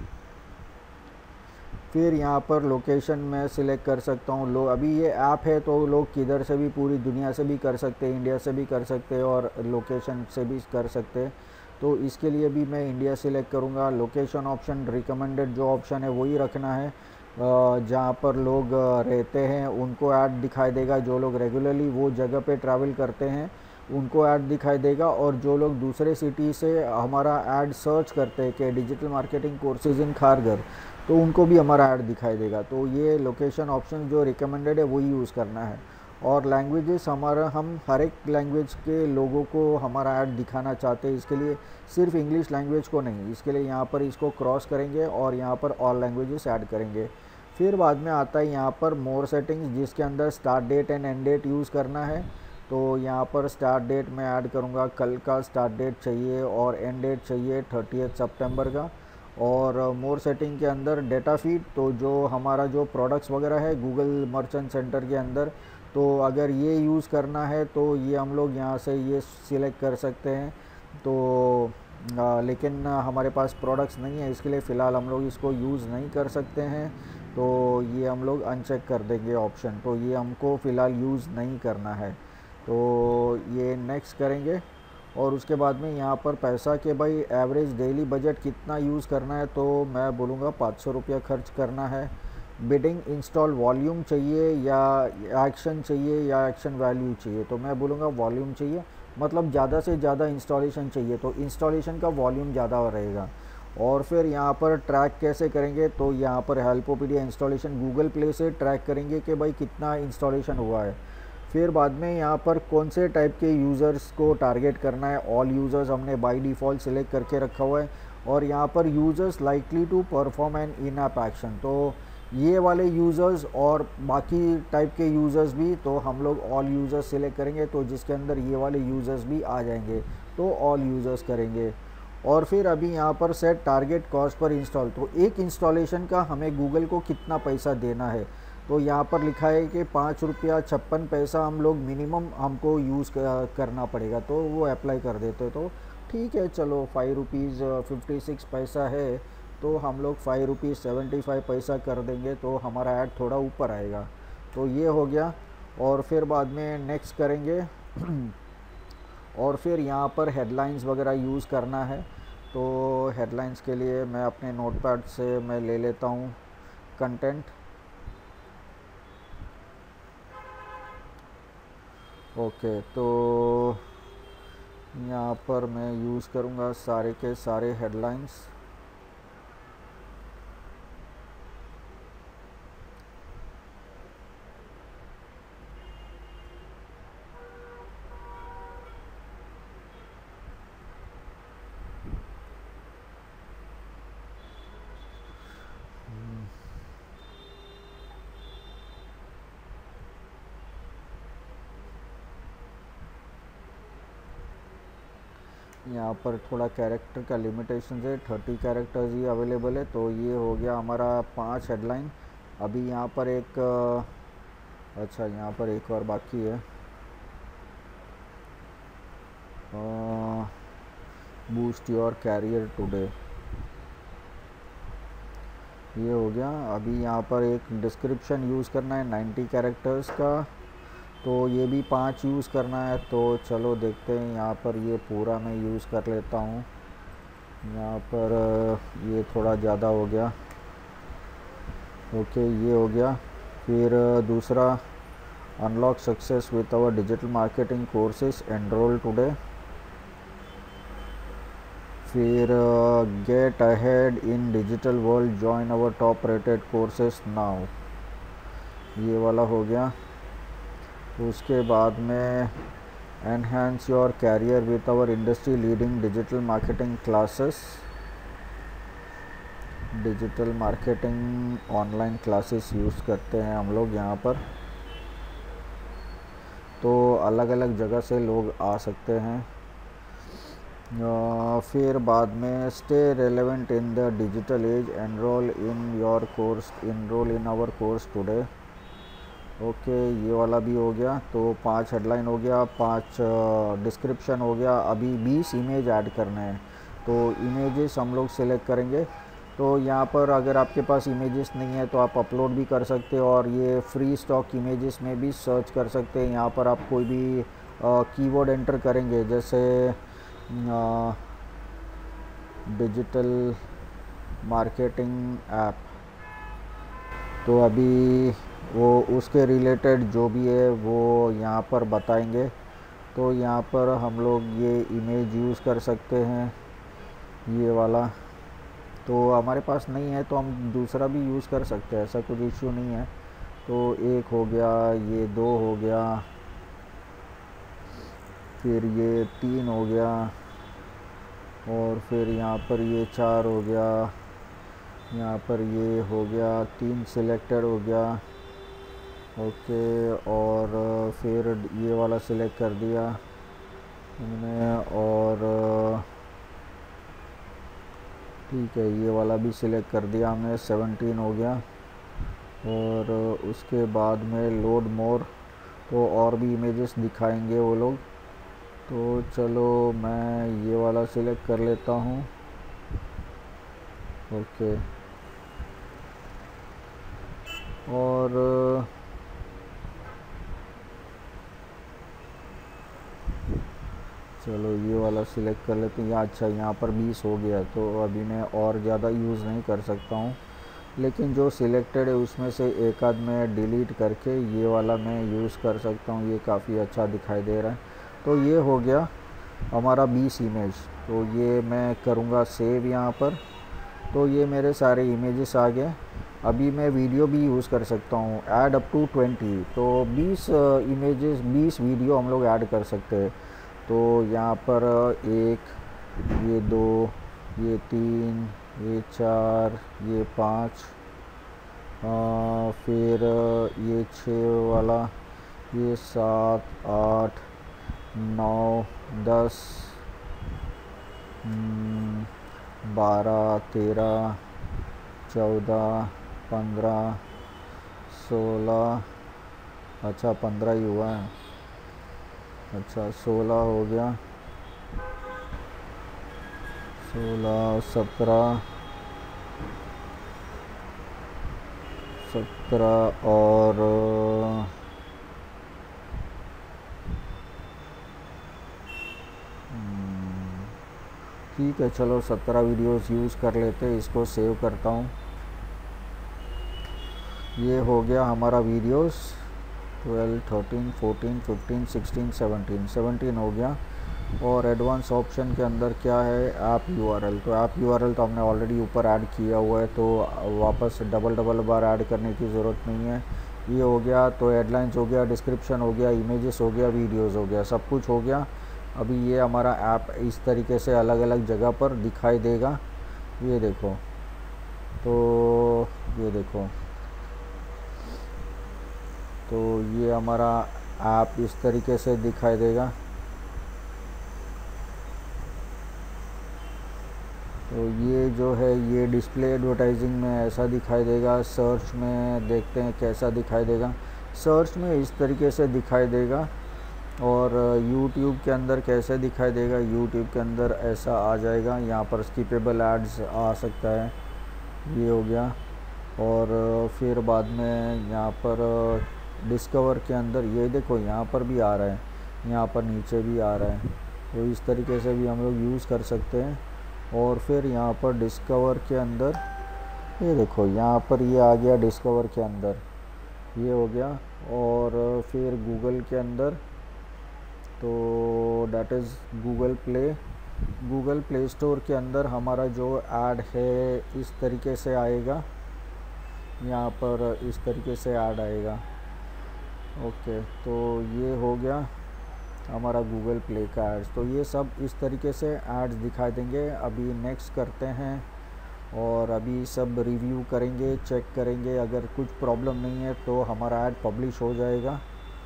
फिर यहाँ पर लोकेशन मैं सिलेक्ट कर सकता हूँ। अभी ये ऐप है तो लोग किधर से भी, पूरी दुनिया से भी कर सकते हैं, इंडिया से भी कर सकते हैं और लोकेशन से भी कर सकते हैं। तो इसके लिए भी मैं इंडिया सिलेक्ट करूँगा। लोकेशन ऑप्शन रिकमेंडेड जो ऑप्शन है वही रखना है, जहाँ पर लोग रहते हैं उनको ऐड दिखाई देगा। जो लोग रेगुलरली वो जगह पे ट्रैवल करते हैं उनको ऐड दिखाई देगा, और जो लोग दूसरे सिटी से हमारा ऐड सर्च करते हैं कि digital marketing courses in Kharghar, तो उनको भी हमारा ऐड दिखाई देगा। तो ये लोकेशन ऑप्शन जो रिकमेंडेड है वही यूज़ करना है। और लैंग्वेजेस हम हर एक लैंग्वेज के लोगों को हमारा ऐड दिखाना चाहते हैं, इसके लिए सिर्फ इंग्लिश लैंग्वेज को नहीं, इसके लिए यहाँ पर इसको क्रॉस करेंगे और यहाँ पर ऑल लैंग्वेजेस ऐड करेंगे। फिर बाद में आता है यहाँ पर मोर सेटिंग्स, जिसके अंदर start date and end date use करना है। तो यहाँ पर स्टार्ट डेट मैं ऐड करूँगा, कल का स्टार्ट डेट चाहिए और एंड डेट चाहिए 30 सितंबर का। और मोर सेटिंग के अंदर डेटा फीड, तो जो हमारा जो प्रोडक्ट्स वगैरह है गूगल मर्चेंट सेंटर के अंदर, तो अगर ये यूज़ करना है तो ये हम लोग यहाँ से ये सिलेक्ट कर सकते हैं। तो लेकिन हमारे पास प्रोडक्ट्स नहीं है, इसके लिए फ़िलहाल हम लोग इसको यूज़ नहीं कर सकते हैं, तो ये हम लोग अनचेक कर देंगे ऑप्शन। तो ये हमको फ़िलहाल यूज़ नहीं करना है, तो ये नेक्स्ट करेंगे। और उसके बाद में यहाँ पर पैसा के भाई एवरेज डेली बजट कितना यूज़ करना है, तो मैं बोलूँगा 500 रुपया खर्च करना है। बिडिंग इंस्टॉल वॉल्यूम चाहिए या एक्शन चाहिए या एक्शन वैल्यू चाहिए, तो मैं बोलूँगा वॉल्यूम चाहिए, मतलब ज़्यादा से ज़्यादा इंस्टॉलेशन चाहिए तो इंस्टॉलेशन का वॉल्यूम ज़्यादा रहेगा। और फिर यहाँ पर ट्रैक कैसे करेंगे, तो यहाँ पर हेल्पोपीडिया इंस्टॉलेशन गूगल प्ले से ट्रैक करेंगे कि भाई कितना इंस्टॉलेशन हुआ है। फिर बाद में यहाँ पर कौन से टाइप के यूज़र्स को टारगेट करना है, ऑल यूज़र्स हमने बाय डिफ़ॉल्ट सिलेक्ट करके रखा हुआ है। और यहाँ पर users likely to perform an in app action, तो ये वाले यूज़र्स और बाकी टाइप के यूज़र्स भी, तो हम लोग ऑल यूज़र्स सिलेक्ट करेंगे, तो जिसके अंदर ये वाले यूज़र्स भी आ जाएंगे तो ऑल यूज़र्स करेंगे। और फिर अभी यहाँ पर set target cost per install, तो एक इंस्टॉलेशन का हमें गूगल को कितना पैसा देना है, तो यहाँ पर लिखा है कि 5 रुपया 56 पैसा हम लोग मिनिमम हमको यूज़ करना पड़ेगा, तो वो अप्लाई कर देते। तो ठीक है, चलो 5 रुपीज़ 56 पैसा है, तो हम लोग 5 रुपीज़ 75 पैसा कर देंगे, तो हमारा ऐड थोड़ा ऊपर आएगा। तो ये हो गया। और फिर बाद में नेक्स्ट करेंगे और फिर यहाँ पर हेडलाइंस वगैरह यूज़ करना है, तो हेडलाइंस के लिए मैं अपने नोटपैड से मैं ले लेता हूँ कंटेंट। ओके, तो यहाँ पर मैं यूज़ करूँगा सारे के सारे हेडलाइंस। यहाँ पर थोड़ा कैरेक्टर का लिमिटेशन है, 30 कैरेक्टर्स ही अवेलेबल है। तो ये हो गया हमारा 5 हेडलाइन। अभी यहाँ पर एक अच्छा, यहाँ पर एक और बाकी है, बूस्ट योर कैरियर टुडे, ये हो गया। अभी यहाँ पर एक डिस्क्रिप्शन यूज़ करना है 90 कैरेक्टर्स का, तो ये भी 5 यूज़ करना है। तो चलो देखते हैं, यहाँ पर ये पूरा मैं यूज़ कर लेता हूँ। यहाँ पर ये थोड़ा ज़्यादा हो गया। ओके, ये हो गया। फिर दूसरा, unlock success with our digital marketing courses, enrol today. फिर get ahead in digital world, join our top rated courses now, ये वाला हो गया। उसके बाद में enhance your career with our industry leading digital marketing classes, digital marketing online classes use करते हैं हम लोग यहाँ पर, तो अलग अलग जगह से लोग आ सकते हैं। फिर बाद में stay relevant in the digital age, enrol in your course, enrol in our course today. Okay, ये वाला भी हो गया। तो 5 हेडलाइन हो गया, 5 डिस्क्रिप्शन हो गया। अभी 20 इमेज ऐड करने हैं, तो इमेजेस हम लोग सेलेक्ट करेंगे। तो यहाँ पर अगर आपके पास इमेजेस नहीं है तो आप अपलोड भी कर सकते हो, और ये फ्री स्टॉक इमेजेस में भी सर्च कर सकते हैं। यहाँ पर आप कोई भी कीवर्ड एंटर करेंगे, जैसे डिजिटल मार्केटिंग ऐप, तो अभी वो उसके रिलेटेड जो भी है वो यहाँ पर बताएंगे। तो यहाँ पर हम लोग ये इमेज यूज़ कर सकते हैं, ये वाला। तो हमारे पास नहीं है तो हम दूसरा भी यूज़ कर सकते हैं, ऐसा कुछ इश्यू नहीं है। तो एक हो गया, ये 2 हो गया, फिर ये 3 हो गया, और फिर यहाँ पर ये 4 हो गया, यहाँ पर ये हो गया 3 सिलेक्टेड हो गया। ओके, और फिर ये वाला सिलेक्ट कर दिया हमने, और ठीक है, ये वाला भी सिलेक्ट कर दिया हमने, 17 हो गया। और उसके बाद में लोड मोर, तो और भी इमेजेस दिखाएंगे वो लोग। तो चलो मैं ये वाला सिलेक्ट कर लेता हूँ। ओके, और चलो ये वाला सिलेक्ट कर लेते हैं। अच्छा, यहाँ पर 20 हो गया, तो अभी मैं और ज़्यादा यूज़ नहीं कर सकता हूँ। लेकिन जो सिलेक्टेड है उसमें से एक आध मैं डिलीट करके ये वाला मैं यूज़ कर सकता हूँ। ये काफ़ी अच्छा दिखाई दे रहा है। तो ये हो गया हमारा 20 इमेज। तो ये मैं करूँगा सेव यहाँ पर। तो ये मेरे सारे इमेजेस आ गए। अभी मैं वीडियो भी यूज़ कर सकता हूँ, ऐड अप टू 20। तो 20 इमेजेस 20 वीडियो हम लोग ऐड कर सकते हैं। तो यहाँ पर 1, ये 2, ये 3, ये 4, ये 5, फिर ये 6 वाला, ये 7, 8, 9, 10, 12, 13, 14, 15, 16, अच्छा 15 ही हुआ है, अच्छा 16 हो गया, 16, 17, 17 और ठीक है, चलो 17 वीडियोस यूज़ कर लेते हैं। इसको सेव करता हूँ। ये हो गया हमारा वीडियोस 12, 13, 14, 15, 16, 17 हो गया। और एडवांस ऑप्शन के अंदर क्या है, ऐप यूआरएल। तो ऐप यूआरएल तो हमने ऑलरेडी ऊपर ऐड किया हुआ है, तो वापस डबल बार ऐड करने की ज़रूरत नहीं है। ये हो गया। तो हेडलाइंस हो गया, डिस्क्रिप्शन हो गया, इमेजेस हो गया, वीडियोस हो गया, सब कुछ हो गया। अभी ये हमारा ऐप इस तरीके से अलग अलग जगह पर दिखाई देगा। ये देखो, तो ये देखो, तो ये हमारा ऐप इस तरीके से दिखाई देगा। तो ये जो है ये डिस्प्ले एडवर्टाइजिंग में ऐसा दिखाई देगा। सर्च में देखते हैं कैसा दिखाई देगा। सर्च में इस तरीके से दिखाई देगा। और YouTube के अंदर कैसे दिखाई देगा, YouTube के अंदर ऐसा आ जाएगा। यहाँ पर स्किपेबल एड्स आ सकता है, ये हो गया। और फिर बाद में यहाँ पर डिस्कवर के अंदर ये देखो, यहाँ पर भी आ रहा है, यहाँ पर नीचे भी आ रहा है। तो इस तरीके से भी हम लोग यूज़ कर सकते हैं। और फिर यहाँ पर डिस्कवर के अंदर ये देखो, यहाँ पर ये आ गया डिस्कवर के अंदर, ये हो गया। और फिर गूगल के अंदर, तो that is Google Play store के अंदर हमारा जो ऐड है इस तरीके से आएगा। यहाँ पर इस तरीके से ऐड आएगा। ओके, तो ये हो गया हमारा गूगल प्ले का एड्स। तो ये सब इस तरीके से एड्स दिखाई देंगे। अभी नेक्स्ट करते हैं और अभी सब रिव्यू करेंगे, चेक करेंगे। अगर कुछ प्रॉब्लम नहीं है तो हमारा ऐड पब्लिश हो जाएगा।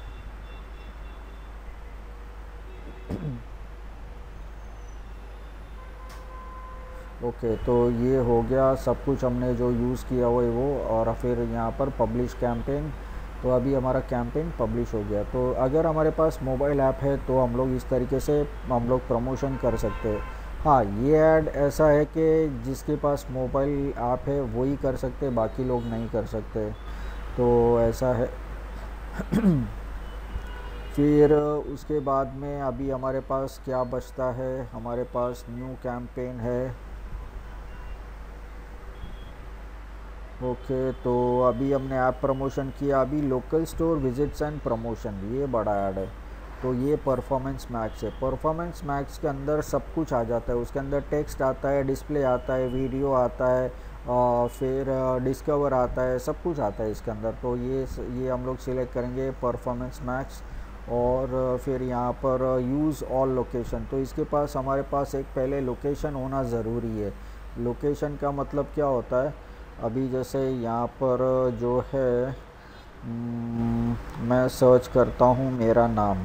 ओके, तो ये हो गया सब कुछ हमने जो यूज़ किया हुआ है वो। और फिर यहाँ पर पब्लिश कैंपेन। तो अभी हमारा कैंपेन पब्लिश हो गया। तो अगर हमारे पास मोबाइल ऐप है तो हम लोग इस तरीके से हम लोग प्रमोशन कर सकते हैं। हाँ, ये ऐड ऐसा है कि जिसके पास मोबाइल ऐप है वही कर सकते, बाकी लोग नहीं कर सकते। तो ऐसा है। फिर उसके बाद में अभी हमारे पास क्या बचता है, हमारे पास न्यू कैंपेन है। ओके, तो अभी हमने ऐप प्रमोशन किया। अभी local store visits and promotion, ये बड़ा ऐड है। तो ये परफॉर्मेंस मैक्स है। परफॉर्मेंस मैक्स के अंदर सब कुछ आ जाता है। उसके अंदर टेक्स्ट आता है, डिस्प्ले आता है, वीडियो आता है, फिर डिस्कवर आता है, सब कुछ आता है इसके अंदर। तो ये हम लोग सिलेक्ट करेंगे परफॉर्मेंस मैक्स। और फिर यहाँ पर यूज़ ऑल लोकेशन। तो इसके पास हमारे पास एक पहले लोकेशन होना ज़रूरी है। लोकेशन का मतलब क्या होता है, अभी जैसे यहाँ पर जो है मैं सर्च करता हूँ मेरा नाम।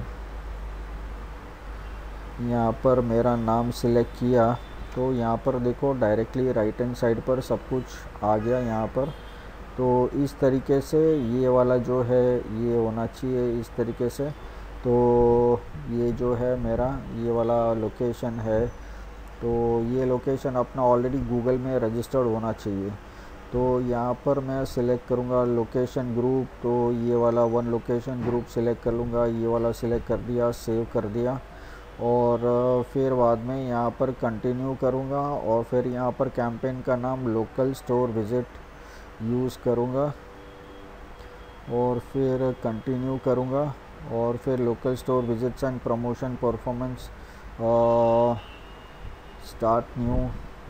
यहाँ पर मेरा नाम सिलेक्ट किया तो यहाँ पर देखो डायरेक्टली राइट हैंड साइड पर सब कुछ आ गया यहाँ पर। तो इस तरीके से ये वाला जो है ये होना चाहिए इस तरीके से। तो ये जो है मेरा ये वाला लोकेशन है। तो ये लोकेशन अपना ऑलरेडी गूगल में रजिस्टर्ड होना चाहिए। तो यहाँ पर मैं सिलेक्ट करूँगा लोकेशन ग्रुप। तो ये वाला वन लोकेशन ग्रुप सिलेक्ट कर लूँगा। ये वाला सिलेक्ट कर दिया, सेव कर दिया। और फिर बाद में यहाँ पर कंटिन्यू करूँगा। और फिर यहाँ पर कैंपेन का नाम लोकल स्टोर विज़िट यूज़ करूँगा और फिर कंटिन्यू करूँगा और फिर local store visits and promotion performance start new.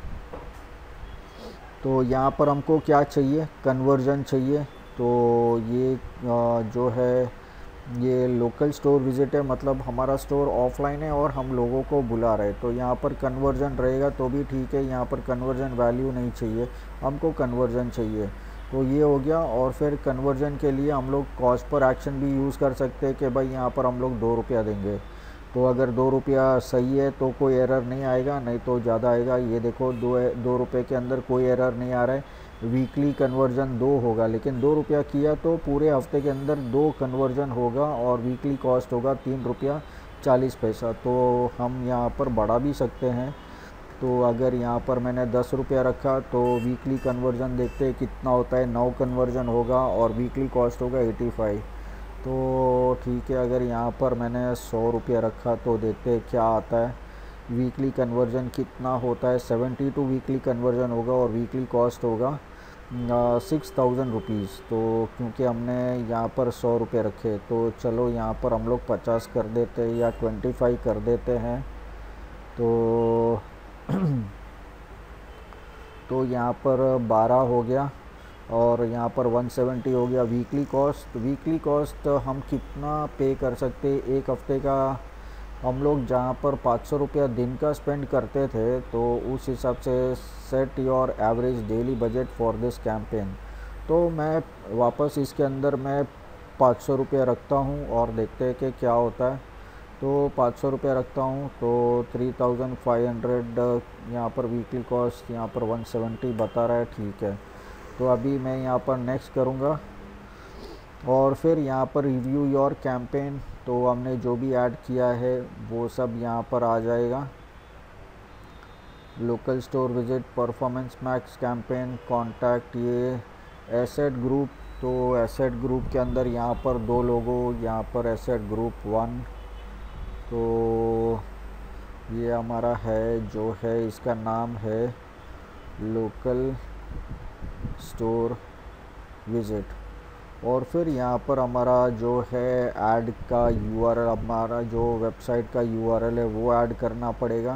तो यहाँ पर हमको क्या चाहिए, कन्वर्जन चाहिए। तो ये जो है ये लोकल स्टोर विजिट है, मतलब हमारा स्टोर ऑफलाइन है और हम लोगों को बुला रहे हैं। तो यहाँ पर कन्वर्जन रहेगा तो भी ठीक है, यहाँ पर कन्वर्जन वैल्यू नहीं चाहिए, हमको कन्वर्जन चाहिए। तो ये हो गया। और फिर कन्वर्जन के लिए हम लोग कॉस्ट पर एक्शन भी यूज़ कर सकते हैं कि भाई यहाँ पर हम लोग 2 रुपया देंगे। तो अगर 2 रुपया सही है तो कोई एरर नहीं आएगा, नहीं तो ज़्यादा आएगा। ये देखो 2 रुपये के अंदर कोई एरर नहीं आ रहा है। वीकली कन्वर्जन 2 होगा, लेकिन 2 रुपया किया तो पूरे हफ्ते के अंदर 2 कन्वर्जन होगा और वीकली कॉस्ट होगा 3 रुपया 40 पैसा। तो हम यहाँ पर बढ़ा भी सकते हैं। तो अगर यहाँ पर मैंने 10 रुपया रखा तो वीकली कन्वर्जन देखते हैं कितना होता है। 9 कन्वर्जन होगा और वीकली कॉस्ट होगा 85। तो ठीक है, अगर यहाँ पर मैंने 100 रुपया रखा तो देखते हैं क्या आता है। वीकली कन्वर्जन कितना होता है, 72 वीकली कन्वर्जन होगा और वीकली कॉस्ट होगा 6000 रुपीज़। तो क्योंकि हमने यहाँ पर 100 रुपये रखे तो चलो यहाँ पर हम लोग 50 कर देते हैं या 25 कर देते हैं। तो तो यहाँ पर 12 हो गया और यहाँ पर 170 हो गया वीकली कॉस्ट। वीकली कॉस्ट हम कितना पे कर सकते हैं एक हफ्ते का। हम लोग जहाँ पर 500 रुपया दिन का स्पेंड करते थे तो उस हिसाब से set your average daily budget for this campaign. तो मैं वापस इसके अंदर मैं 500 रुपया रखता हूँ और देखते हैं कि क्या होता है। तो 500 रुपया रखता हूँ तो 3500 यहाँ पर वीकली कॉस्ट, यहाँ पर 170 बता रहा है, ठीक है। तो अभी मैं यहाँ पर नेक्स्ट करूँगा और फिर यहाँ पर रिव्यू योर कैंपेन। तो हमने जो भी ऐड किया है वो सब यहाँ पर आ जाएगा। Local store visit, performance max campaign, contact, ये एसेट ग्रुप। तो एसेट ग्रुप के अंदर यहाँ पर 2 लोगो, यहाँ पर एसेट ग्रुप 1। तो ये हमारा है जो है, इसका नाम है लोकल स्टोर विजिट। और फिर यहाँ पर हमारा जो है ऐड का यूआरएल, हमारा जो वेबसाइट का यूआरएल है वो ऐड करना पड़ेगा।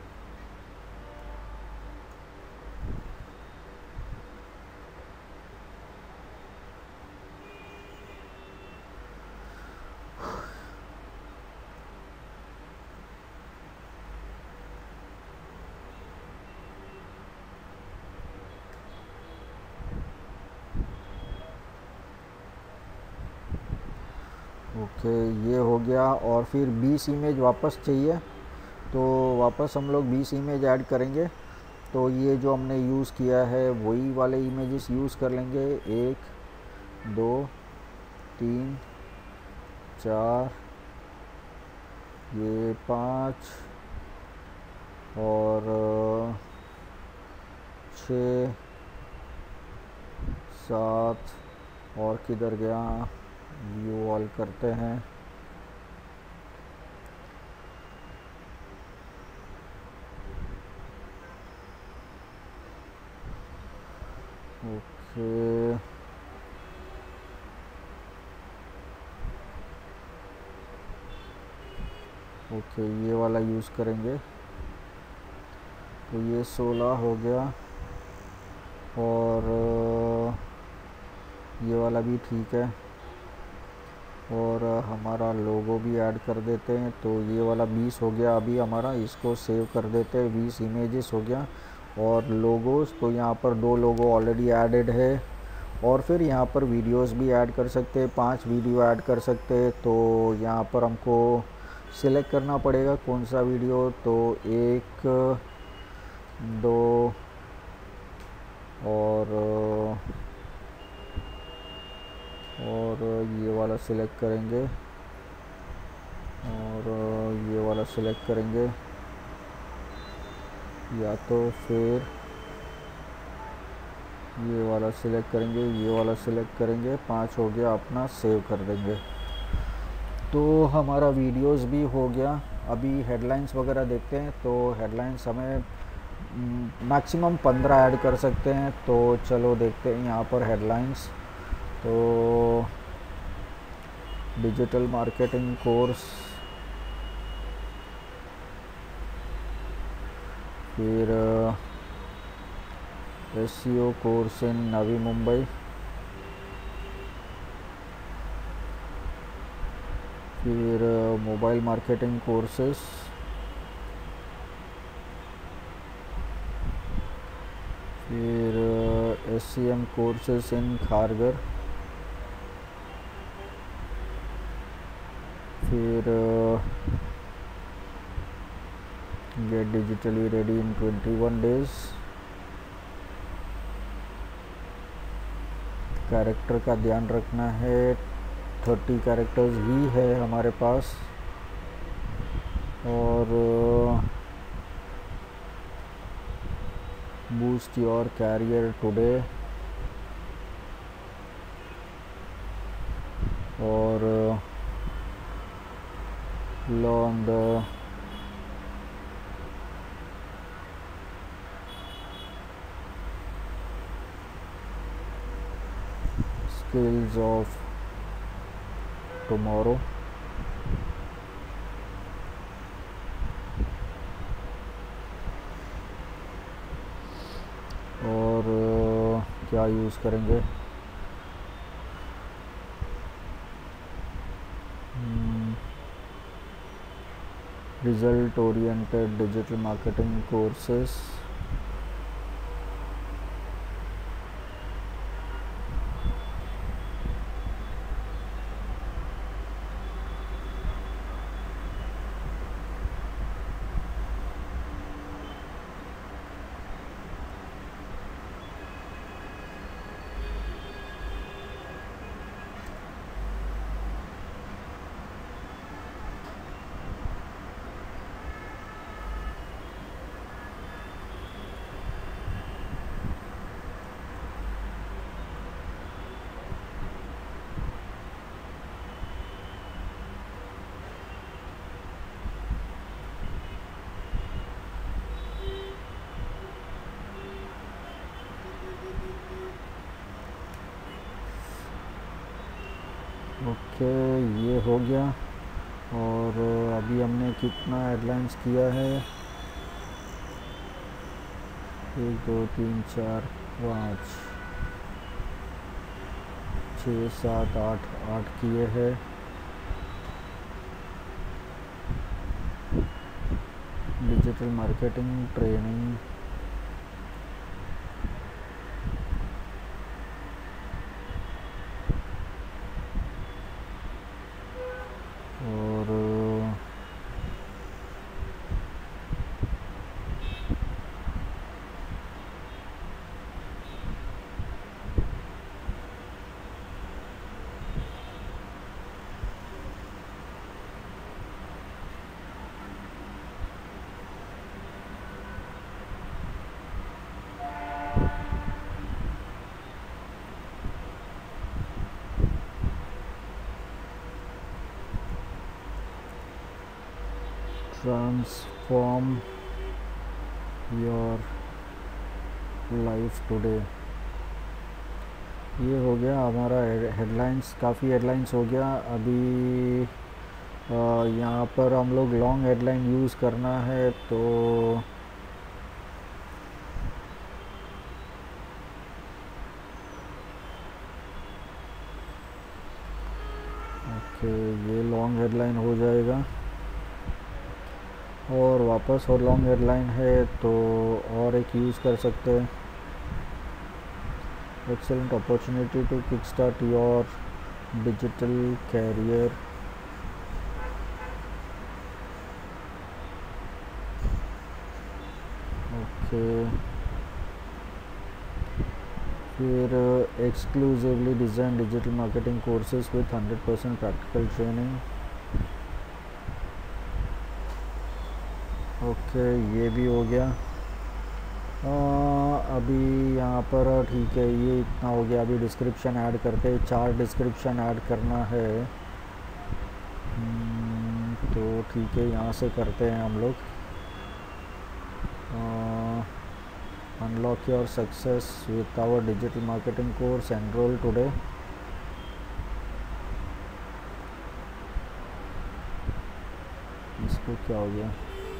ओके, ये हो गया। और फिर 20 इमेज वापस चाहिए तो वापस हम लोग 20 इमेज ऐड करेंगे। तो ये जो हमने यूज़ किया है वही वाले इमेजेस यूज़ कर लेंगे। 1 2 3 4, ये 5 और 6 7 और किधर गया, व्यू ऑल करते हैं। ओके, ओके, ये वाला यूज़ करेंगे। तो ये 16 हो गया और ये वाला भी ठीक है। और हमारा लोगो भी ऐड कर देते हैं। तो ये वाला 20 हो गया अभी हमारा, इसको सेव कर देते हैं। 20 इमेजेस हो गया। और लोगोस, तो यहाँ पर 2 लोगो ऑलरेडी ऐडेड है। और फिर यहाँ पर वीडियोस भी ऐड कर सकते हैं, 5 वीडियो ऐड कर सकते हैं। तो यहाँ पर हमको सिलेक्ट करना पड़ेगा कौन सा वीडियो। तो 1 2 और ये वाला सिलेक्ट करेंगे और ये वाला सिलेक्ट करेंगे, या तो फिर ये वाला सिलेक्ट करेंगे, ये वाला सिलेक्ट करेंगे। 5 हो गया अपना, सेव कर देंगे। तो हमारा वीडियोस भी हो गया। अभी हेडलाइंस वगैरह देखते हैं। तो हेडलाइंस हमें मैक्सिमम 15 ऐड कर सकते हैं। तो चलो देखते हैं यहाँ पर हेडलाइंस। तो डिजिटल मार्केटिंग कोर्स, फिर SEO course in Navi Mumbai, फिर मोबाइल मार्केटिंग कोर्सेस, फिर SCM कोर्सेस इन खारगर, फिर get digitally ready in 21 days. Character का ध्यान रखना है, 30 कैरेक्टर्स ही है हमारे पास। और बूस्ट योर कैरियर टुडे, और learn the skills of tomorrow। और क्या यूज़ करेंगे, result oriented digital marketing courses, okay ये हो गया। और अभी हमने कितना हेडलाइंस किया है, 1 2 3 4 5 6 7 8 किए हैं। डिजिटल मार्केटिंग ट्रेनिंग, और ट्रांसफॉर्म योर लाइफ टुडे। ये हो गया हमारा हेडलाइंस, काफ़ी हेडलाइंस हो गया। अभी यहाँ पर हम लोग लॉन्ग हेडलाइन यूज़ करना है। तो ओके ये लॉन्ग हेडलाइन हो जाएगा। और वापस और लॉन्ग हेडलाइन है तो और एक यूज़ कर सकते हैं, excellent opportunity to kick start your digital career. Okay फिर exclusively design digital marketing courses with 100% practical training. Okay ये भी हो गया। अभी यहाँ पर ठीक है, ये इतना हो गया। अभी डिस्क्रिप्शन ऐड करते हैं, 4 डिस्क्रिप्शन ऐड करना है। तो ठीक है यहाँ से करते हैं हम लोग। Unlock your success with our digital marketing course. Enroll today. इसको क्या हो गया?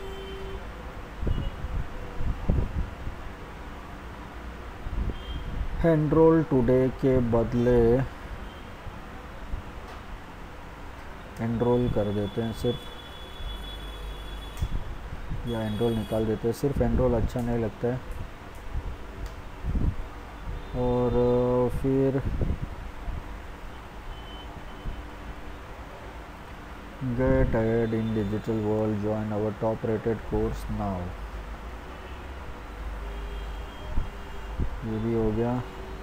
एनरोल टुडे के बदले एनरोल कर देते हैं सिर्फ, या एनरोल निकाल देते हैं। सिर्फ एनरोल अच्छा नहीं लगता है। और फिर get ahead in digital world, join our top rated course now। ये भी हो गया।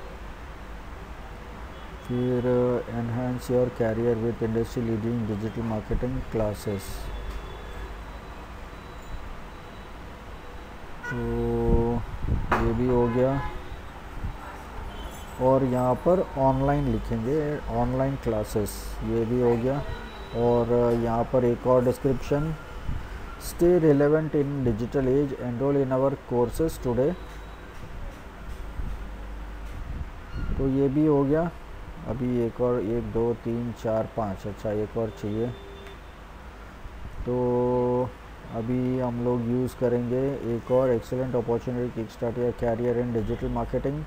फिर enhance your career with industry leading digital marketing classes। तो ये भी हो गया। और यहाँ पर ऑनलाइन लिखेंगे, ऑनलाइन क्लासेस, ये भी हो गया। और यहाँ पर एक और description, stay relevant in digital age, enrol in our courses today. तो ये भी हो गया। अभी एक और, 1 2 3 4 5, अच्छा एक और चाहिए। तो अभी हम लोग यूज़ करेंगे एक और, excellent opportunity kick start your career in digital marketing.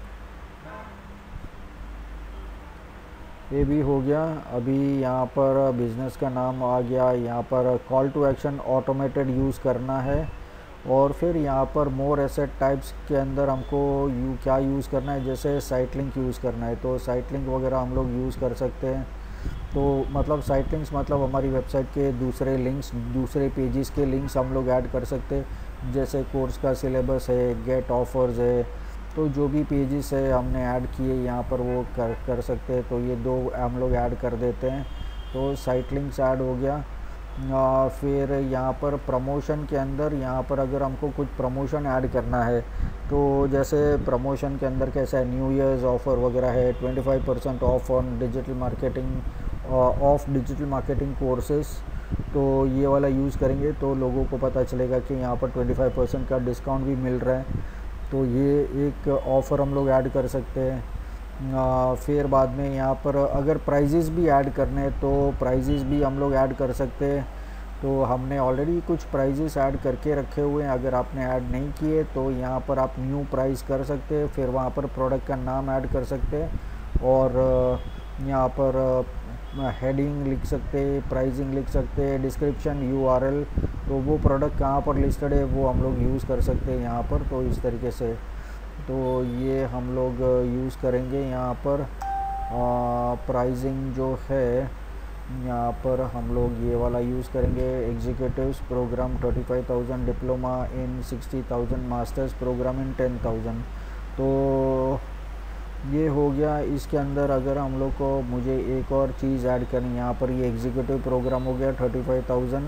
ये भी हो गया। अभी यहाँ पर बिज़नेस का नाम आ गया। यहाँ पर call to action automated use करना है। और फिर यहाँ पर मोर एसेट टाइप्स के अंदर हमको क्या यूज़ करना है, जैसे साइट लिंक यूज़ करना है तो साइट लिंक वगैरह हम लोग यूज़ कर सकते हैं। तो मतलब साइट लिंक्स मतलब हमारी वेबसाइट के दूसरे लिंक्स, दूसरे पेजेस के लिंक्स हम लोग ऐड कर सकते हैं। जैसे कोर्स का सिलेबस है, गेट ऑफर्स है, तो जो भी पेजेस है हमने ऐड किए यहाँ पर वो कर सकते हैं। तो ये 2 हम लोग ऐड कर देते हैं। तो साइट लिंक्स ऐड हो गया। फिर यहाँ पर प्रमोशन के अंदर, यहाँ पर अगर हमको कुछ प्रमोशन ऐड करना है तो जैसे प्रमोशन के अंदर कैसा है, न्यू ईयर्स ऑफ़र वगैरह है, 25% off on digital marketing, off digital marketing courses. तो ये वाला यूज़ करेंगे तो लोगों को पता चलेगा कि यहाँ पर 25% का डिस्काउंट भी मिल रहा है। तो ये एक ऑफ़र हम लोग ऐड कर सकते हैं। फिर बाद में यहाँ पर अगर प्राइजेज़ भी ऐड करने हैं तो प्राइजेज़ भी हम लोग ऐड कर सकते हैं। तो हमने ऑलरेडी कुछ प्राइजेस ऐड करके रखे हुए हैं, अगर आपने ऐड नहीं किए तो यहाँ पर आप न्यू प्राइस कर सकते हैं। फिर वहाँ पर प्रोडक्ट का नाम ऐड कर सकते हैं और यहाँ पर हेडिंग लिख सकते हैं, प्राइसिंग लिख सकते हैं, डिस्क्रिप्शन, यूआरएल, तो वो प्रोडक्ट कहाँ पर लिस्टेड है वो हम लोग यूज़ कर सकते हैं यहाँ पर। तो इस तरीके से तो ये हम लोग यूज़ करेंगे यहाँ पर। प्राइसिंग जो है यहाँ पर हम लोग ये वाला यूज़ करेंगे, executives program 35,000, diploma in 60,000, masters program in 10,000। तो ये हो गया। इसके अंदर अगर हम लोग को मुझे एक और चीज़ ऐड करनी, यहाँ पर ये एग्जीक्यूटिव प्रोग्राम हो गया 35,000।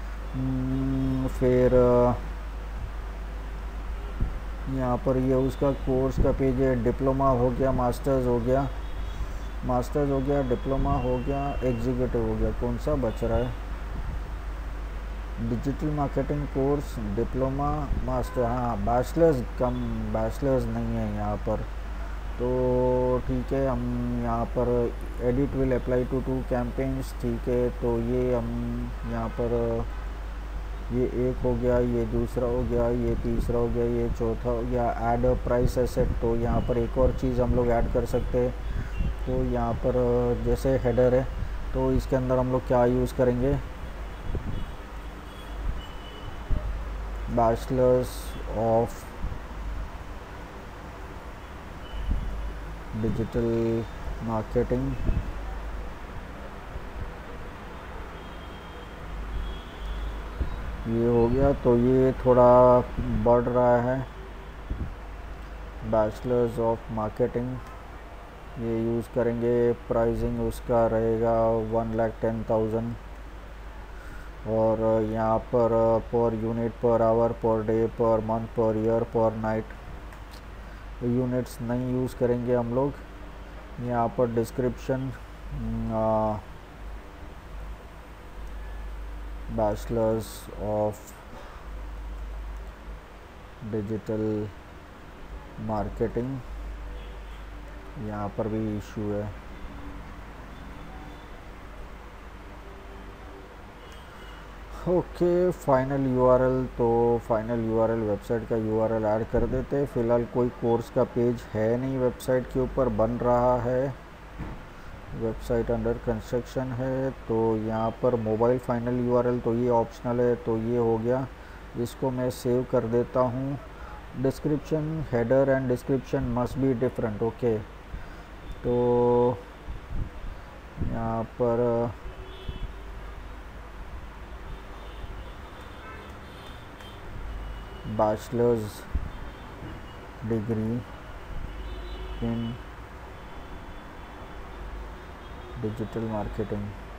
फिर यहाँ पर ये उसका कोर्स का पेज है, डिप्लोमा हो गया, मास्टर्स हो गया, मास्टर्स हो गया, डिप्लोमा हो गया, एग्जीक्यूटिव हो गया। कौन सा बच रहा है? Digital marketing course, diploma, master, हाँ बैचलर्स, कम बैचलर्स नहीं है यहाँ पर। तो ठीक है, हम यहाँ पर edit will apply to 2 campaigns, ठीक है। तो ये हम यहाँ पर ये एक हो गया, ये दूसरा हो गया, ये तीसरा हो गया, ये चौथा हो गया। ऐड प्राइस एसेट, तो यहाँ पर एक और चीज़ हम लोग ऐड कर सकते हैं। तो यहाँ पर जैसे हेडर है तो इसके अंदर हम लोग क्या यूज़ करेंगे, बैचलर्स ऑफ डिजिटल मार्केटिंग। ये हो गया। तो ये थोड़ा बढ़ रहा है, बैचलर्स ऑफ मार्केटिंग ये यूज़ करेंगे। प्राइसिंग उसका रहेगा 1,10,000। और यहाँ पर per unit, per hour, per day, per month, per year, पर नाइट, यूनिट्स नहीं यूज़ करेंगे हम लोग। यहाँ पर description, bachelors of digital marketing, यहाँ पर भी इशू है। ओके, फाइनल यूआरएल, तो फाइनल यूआरएल वेबसाइट का यूआरएल ऐड कर देते हैं। फ़िलहाल कोई कोर्स का पेज है नहीं वेबसाइट के ऊपर, बन रहा है, वेबसाइट अंडर कंस्ट्रक्शन है। तो यहाँ पर मोबाइल फाइनल यूआरएल तो ये ऑप्शनल है, तो ये हो गया, इसको मैं सेव कर देता हूँ। Description, header and description must be different. Okay, तो यहाँ पर bachelors degree in digital marketing,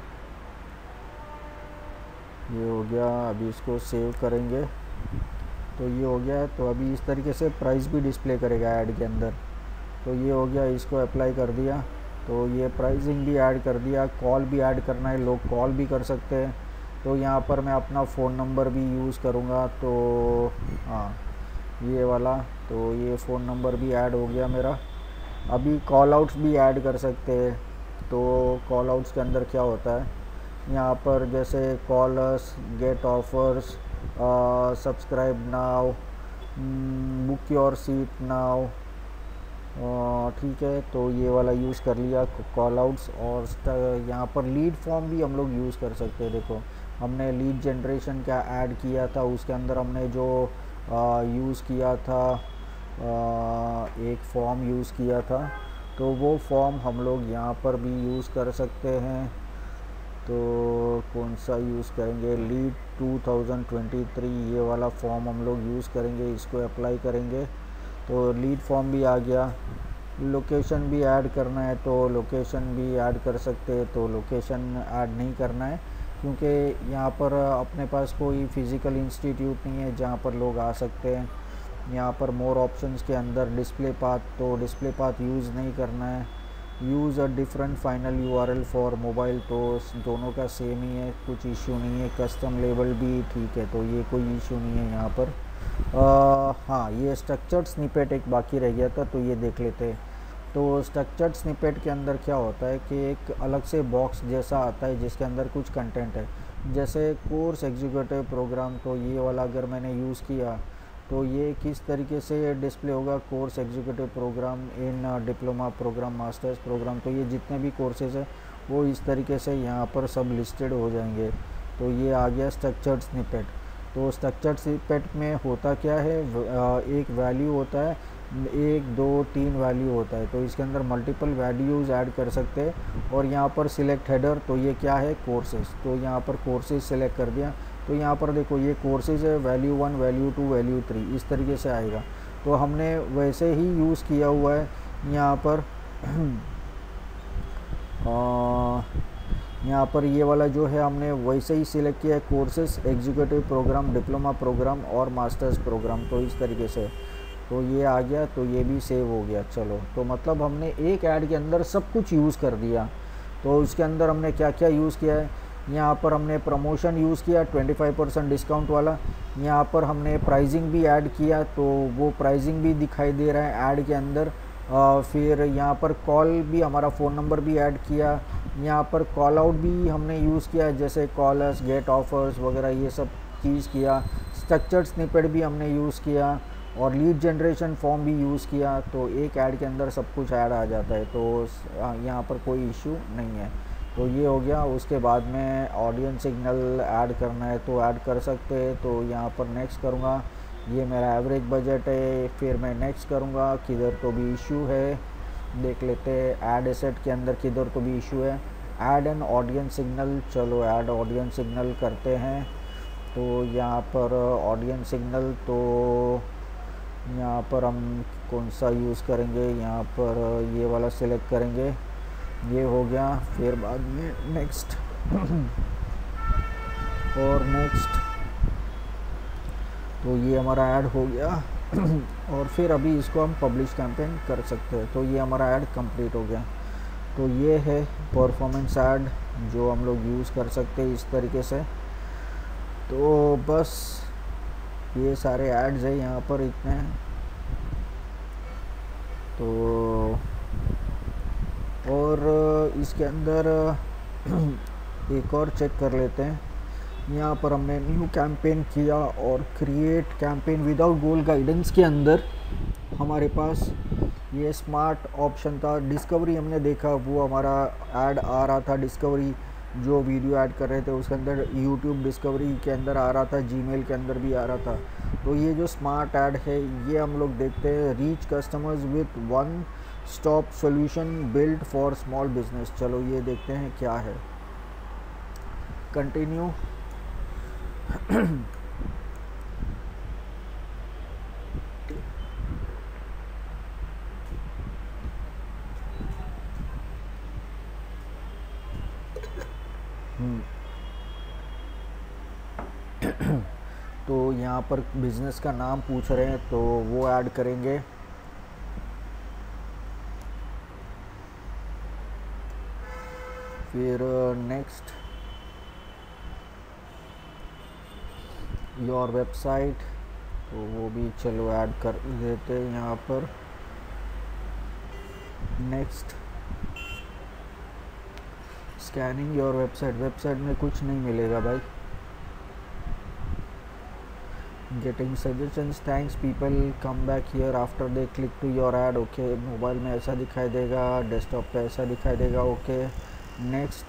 ये हो गया। अभी इसको सेव करेंगे तो ये हो गया। तो अभी इस तरीके से प्राइस भी डिस्प्ले करेगा ऐड के अंदर। तो ये हो गया, इसको अप्लाई कर दिया, तो ये प्राइसिंग भी ऐड कर दिया। कॉल भी ऐड करना है, लोग कॉल भी कर सकते हैं। तो यहाँ पर मैं अपना फ़ोन नंबर भी यूज़ करूँगा, तो हाँ ये वाला, तो ये फ़ोन नंबर भी ऐड हो गया मेरा। अभी कॉल आउट्स भी ऐड कर सकते हैं। तो कॉल आउट्स के अंदर क्या होता है, यहाँ पर जैसे callers, get offers, subscribe now, book your seat now, ठीक है। तो ये वाला यूज़ कर लिया कॉल आउट्स। और यहाँ पर लीड फॉर्म भी हम लोग यूज़ कर सकते हैं। देखो, हमने लीड जनरेशन क्या ऐड किया था, उसके अंदर हमने जो यूज़ किया था, एक फॉर्म यूज़ किया था, तो वो फॉर्म हम लोग यहाँ पर भी यूज़ कर सकते हैं। तो कौन सा यूज़ करेंगे, लीड 2023, ये वाला फॉर्म हम लोग यूज़ करेंगे, इसको अप्लाई करेंगे। तो लीड फॉर्म भी आ गया। लोकेशन भी ऐड करना है तो लोकेशन भी ऐड कर सकते हैं। तो लोकेशन ऐड नहीं करना है, क्योंकि यहाँ पर अपने पास कोई फ़िज़िकल इंस्टीट्यूट नहीं है जहाँ पर लोग आ सकते हैं। यहाँ पर मोर ऑप्शंस के अंदर डिस्प्ले पाथ, तो डिस्प्ले पाथ यूज़ नहीं करना है। Use a different final URL for mobile, तो दोनों का सेम ही है, कुछ इशू नहीं है। कस्टम लेबल भी ठीक है, तो ये कोई इशू नहीं है यहाँ पर। हाँ, ये स्ट्रक्चर्ड स्निपेट एक बाकी रह गया था, तो ये देख लेते हैं। तो स्ट्रक्चर्ड स्निपेट के अंदर क्या होता है कि एक अलग से बॉक्स जैसा आता है जिसके अंदर कुछ कंटेंट है, जैसे कोर्स एग्जीक्यूटिव प्रोग्राम। तो ये वाला अगर मैंने यूज़ किया तो ये किस तरीके से डिस्प्ले होगा, course executive program in diploma program, masters program. तो ये जितने भी कोर्सेज़ है वो इस तरीके से यहाँ पर सब लिस्टेड हो जाएंगे। तो ये आ गया स्ट्रक्चर्ड स्निपेट। तो स्ट्रक्चर्ड स्निपेट में होता क्या है, एक वैल्यू होता है, 1 2 3 वैल्यू होता है। तो इसके अंदर मल्टीपल वैल्यूज़ ऐड कर सकते हैं। और यहाँ पर सिलेक्ट हेडर, तो ये क्या है, कोर्सेज़। तो यहाँ पर कोर्सेज़ सिलेक्ट कर दिया। तो यहाँ पर देखो ये कोर्सेज़ है, वैल्यू 1, वैल्यू 2, वैल्यू 3, इस तरीके से आएगा। तो हमने वैसे ही यूज़ किया हुआ है यहाँ पर। यहाँ पर ये वाला जो है हमने वैसे ही सिलेक्ट किया है, courses executive program, diploma program और मास्टर्स प्रोग्राम। तो इस तरीके से तो ये आ गया, तो ये भी सेव हो गया। चलो, तो मतलब हमने एक ऐड के अंदर सब कुछ यूज़ कर दिया। तो इसके अंदर हमने क्या क्या यूज़ किया है, यहाँ पर हमने प्रमोशन यूज़ किया 25% डिस्काउंट वाला। यहाँ पर हमने प्राइसिंग भी ऐड किया, तो वो प्राइसिंग भी दिखाई दे रहा है ऐड के अंदर। फिर यहाँ पर कॉल भी, हमारा फ़ोन नंबर भी ऐड किया। यहाँ पर कॉल आउट भी हमने यूज़ किया, जैसे कॉलर्स, गेट ऑफर्स वगैरह, ये सब चीज़ किया। स्ट्रक्चर्ड स्निपेट भी हमने यूज़ किया और लीड जनरेशन फॉर्म भी यूज़ किया। तो एक ऐड के अंदर सब कुछ ऐड आ जाता है, तो यहाँ पर कोई इशू नहीं है। तो ये हो गया। उसके बाद में ऑडियंस सिग्नल ऐड करना है तो ऐड कर सकते हैं। तो यहाँ पर नेक्स्ट करूँगा, ये मेरा एवरेज बजट है। फिर मैं नेक्स्ट करूँगा, किधर तो भी इशू है, देख लेते हैं ऐड एसेट के अंदर किधर तो भी इशू है। ऐड एन ऑडियंस सिग्नल, चलो ऐड ऑडियंस सिग्नल करते हैं। तो यहाँ पर ऑडियंस सिग्नल, तो यहाँ पर हम कौन सा यूज़ करेंगे, यहाँ पर ये वाला सिलेक्ट करेंगे, ये हो गया। फिर बाद में नेक्स्ट और नेक्स्ट, तो ये हमारा ऐड हो गया। और फिर अभी इसको हम पब्लिश कैंपेन कर सकते हैं। तो ये हमारा ऐड कंप्लीट हो गया। तो ये है परफॉर्मेंस ऐड जो हम लोग यूज़ कर सकते हैं इस तरीके से। तो बस ये सारे ऐड्स है यहाँ पर इतने। तो और इसके अंदर एक और चेक कर लेते हैं। यहाँ पर हमने न्यू कैंपेन किया और create campaign without goal guidance के अंदर हमारे पास ये स्मार्ट ऑप्शन था। डिस्कवरी हमने देखा, वो हमारा ऐड आ रहा था। डिस्कवरी जो वीडियो ऐड कर रहे थे उसके अंदर यूट्यूब डिस्कवरी के अंदर आ रहा था, जीमेल के अंदर भी आ रहा था। तो ये जो स्मार्ट ऐड है ये हम लोग देखते हैं। Reach customers with one stop solution build for small business. चलो ये देखते हैं क्या है। कंटिन्यू। तो यहाँ पर बिजनेस का नाम पूछ रहे हैं तो वो ऐड करेंगे। फिर नेक्स्ट योर वेबसाइट, तो वो भी चलो ऐड कर देते हैं यहाँ पर। Next scanning your website. Website में कुछ नहीं मिलेगा भाई। Getting suggestions, thanks people come back here after they click to your ad. Okay, mobile में ऐसा दिखाई देगा, डेस्कटॉप पे ऐसा दिखाई देगा। Okay next.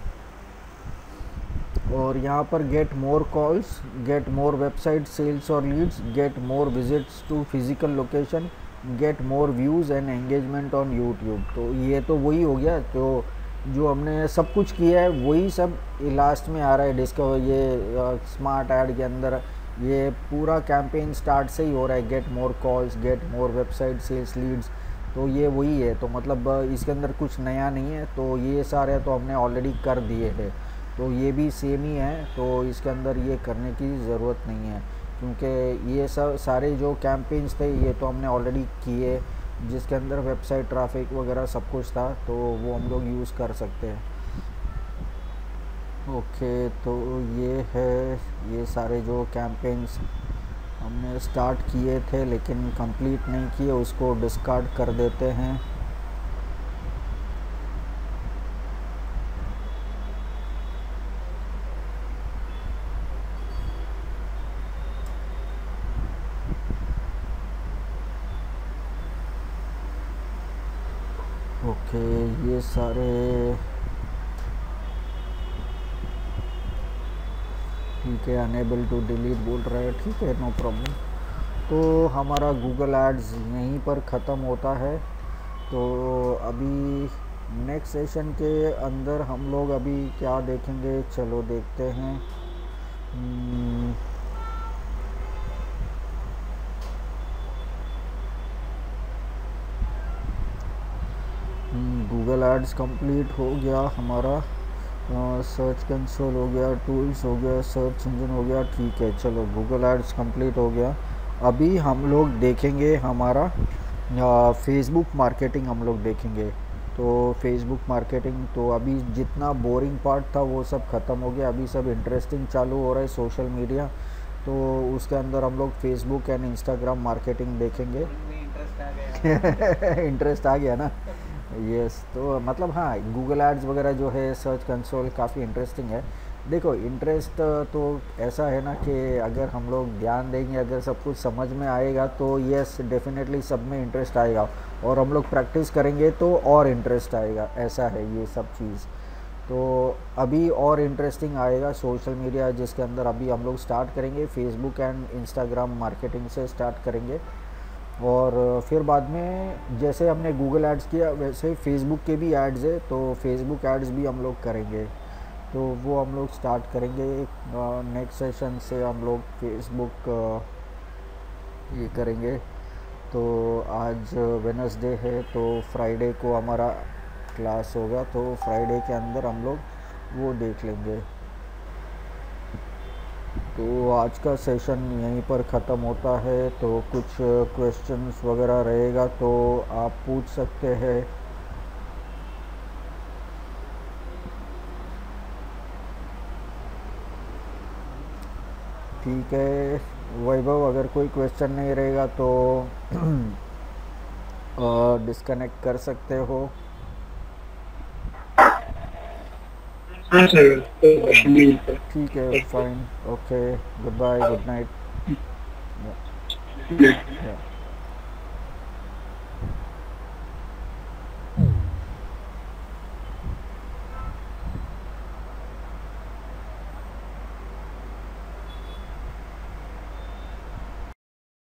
और यहाँ पर get more calls, get more website sales और leads, get more visits to physical location, get more views and engagement on YouTube. तो ये तो वही हो गया। तो जो हमने सब कुछ किया है वही सब लास्ट में आ रहा है। डिस्कवर ये स्मार्ट ऐड के अंदर ये पूरा कैंपेन स्टार्ट से ही हो रहा है। Get more calls, get more website sales leads, तो ये वही है। तो मतलब इसके अंदर कुछ नया नहीं है। तो ये सारे तो हमने ऑलरेडी कर दिए हैं, तो ये भी सेम ही है। तो इसके अंदर ये करने की ज़रूरत नहीं है, क्योंकि ये सब सारे जो कैंपेन्स थे ये तो हमने ऑलरेडी किए, जिसके अंदर वेबसाइट ट्रैफिक वगैरह सब कुछ था, तो वो हम लोग यूज़ कर सकते हैं। ओके, तो ये है ये सारे जो कैंपेन्स हमने स्टार्ट किए थे लेकिन कंप्लीट नहीं किए, उसको डिस्कार्ड कर देते हैं। ओके, ये सारे ठीक है। अनेबल टू डिलीट बोल रहा है, ठीक है, नो प्रॉब्लम। तो हमारा गूगल एड्स यहीं पर ख़त्म होता है। तो अभी नेक्स्ट सेशन के अंदर हम लोग अभी क्या देखेंगे, चलो देखते हैं। गूगल एड्स कंप्लीट हो गया हमारा। सर्च कंसोल हो गया, टूल्स हो गया, सर्च इंजन हो गया, ठीक है। चलो गूगल एड्स कंप्लीट हो गया। अभी हम लोग देखेंगे हमारा फेसबुक मार्केटिंग हम लोग देखेंगे। तो फेसबुक मार्केटिंग, तो अभी जितना बोरिंग पार्ट था वो सब ख़त्म हो गया। अभी सब इंटरेस्टिंग चालू हो रहा है, सोशल मीडिया। तो उसके अंदर हम लोग फेसबुक एंड इंस्टाग्राम मार्केटिंग देखेंगे। इंटरेस्ट आ गया। इंटरेस्ट आ गया ना। यस, तो मतलब हाँ, गूगल एड्स वगैरह जो है, सर्च कंसोल काफ़ी इंटरेस्टिंग है। देखो इंटरेस्ट तो ऐसा है ना कि अगर हम लोग ध्यान देंगे, अगर सब कुछ समझ में आएगा तो यस डेफिनेटली सब में इंटरेस्ट आएगा, और हम लोग प्रैक्टिस करेंगे तो और इंटरेस्ट आएगा। ऐसा है ये सब चीज़। तो अभी और इंटरेस्टिंग आएगा सोशल मीडिया, जिसके अंदर अभी हम लोग स्टार्ट करेंगे फेसबुक एंड इंस्टाग्राम मार्केटिंग से स्टार्ट करेंगे। और फिर बाद में जैसे हमने गूगल एड्स किया वैसे फेसबुक के भी एड्स है, तो फेसबुक एड्स भी हम लोग करेंगे। तो वो हम लोग स्टार्ट करेंगे नेक्स्ट सेशन से। हम लोग फेसबुक ये करेंगे। तो आज वेडनेसडे है, तो फ्राइडे को हमारा क्लास होगा, तो फ्राइडे के अंदर हम लोग वो देख लेंगे। तो आज का सेशन यहीं पर ख़त्म होता है। तो कुछ क्वेश्चंस वगैरह रहेगा तो आप पूछ सकते हैं। ठीक है वैभव, अगर कोई क्वेश्चन नहीं रहेगा तो डिस्कनेक्ट कर सकते हो। हाँ सर, तो शुक्रिया सर। ठीक है, fine, okay, good bye, good night. Yes. या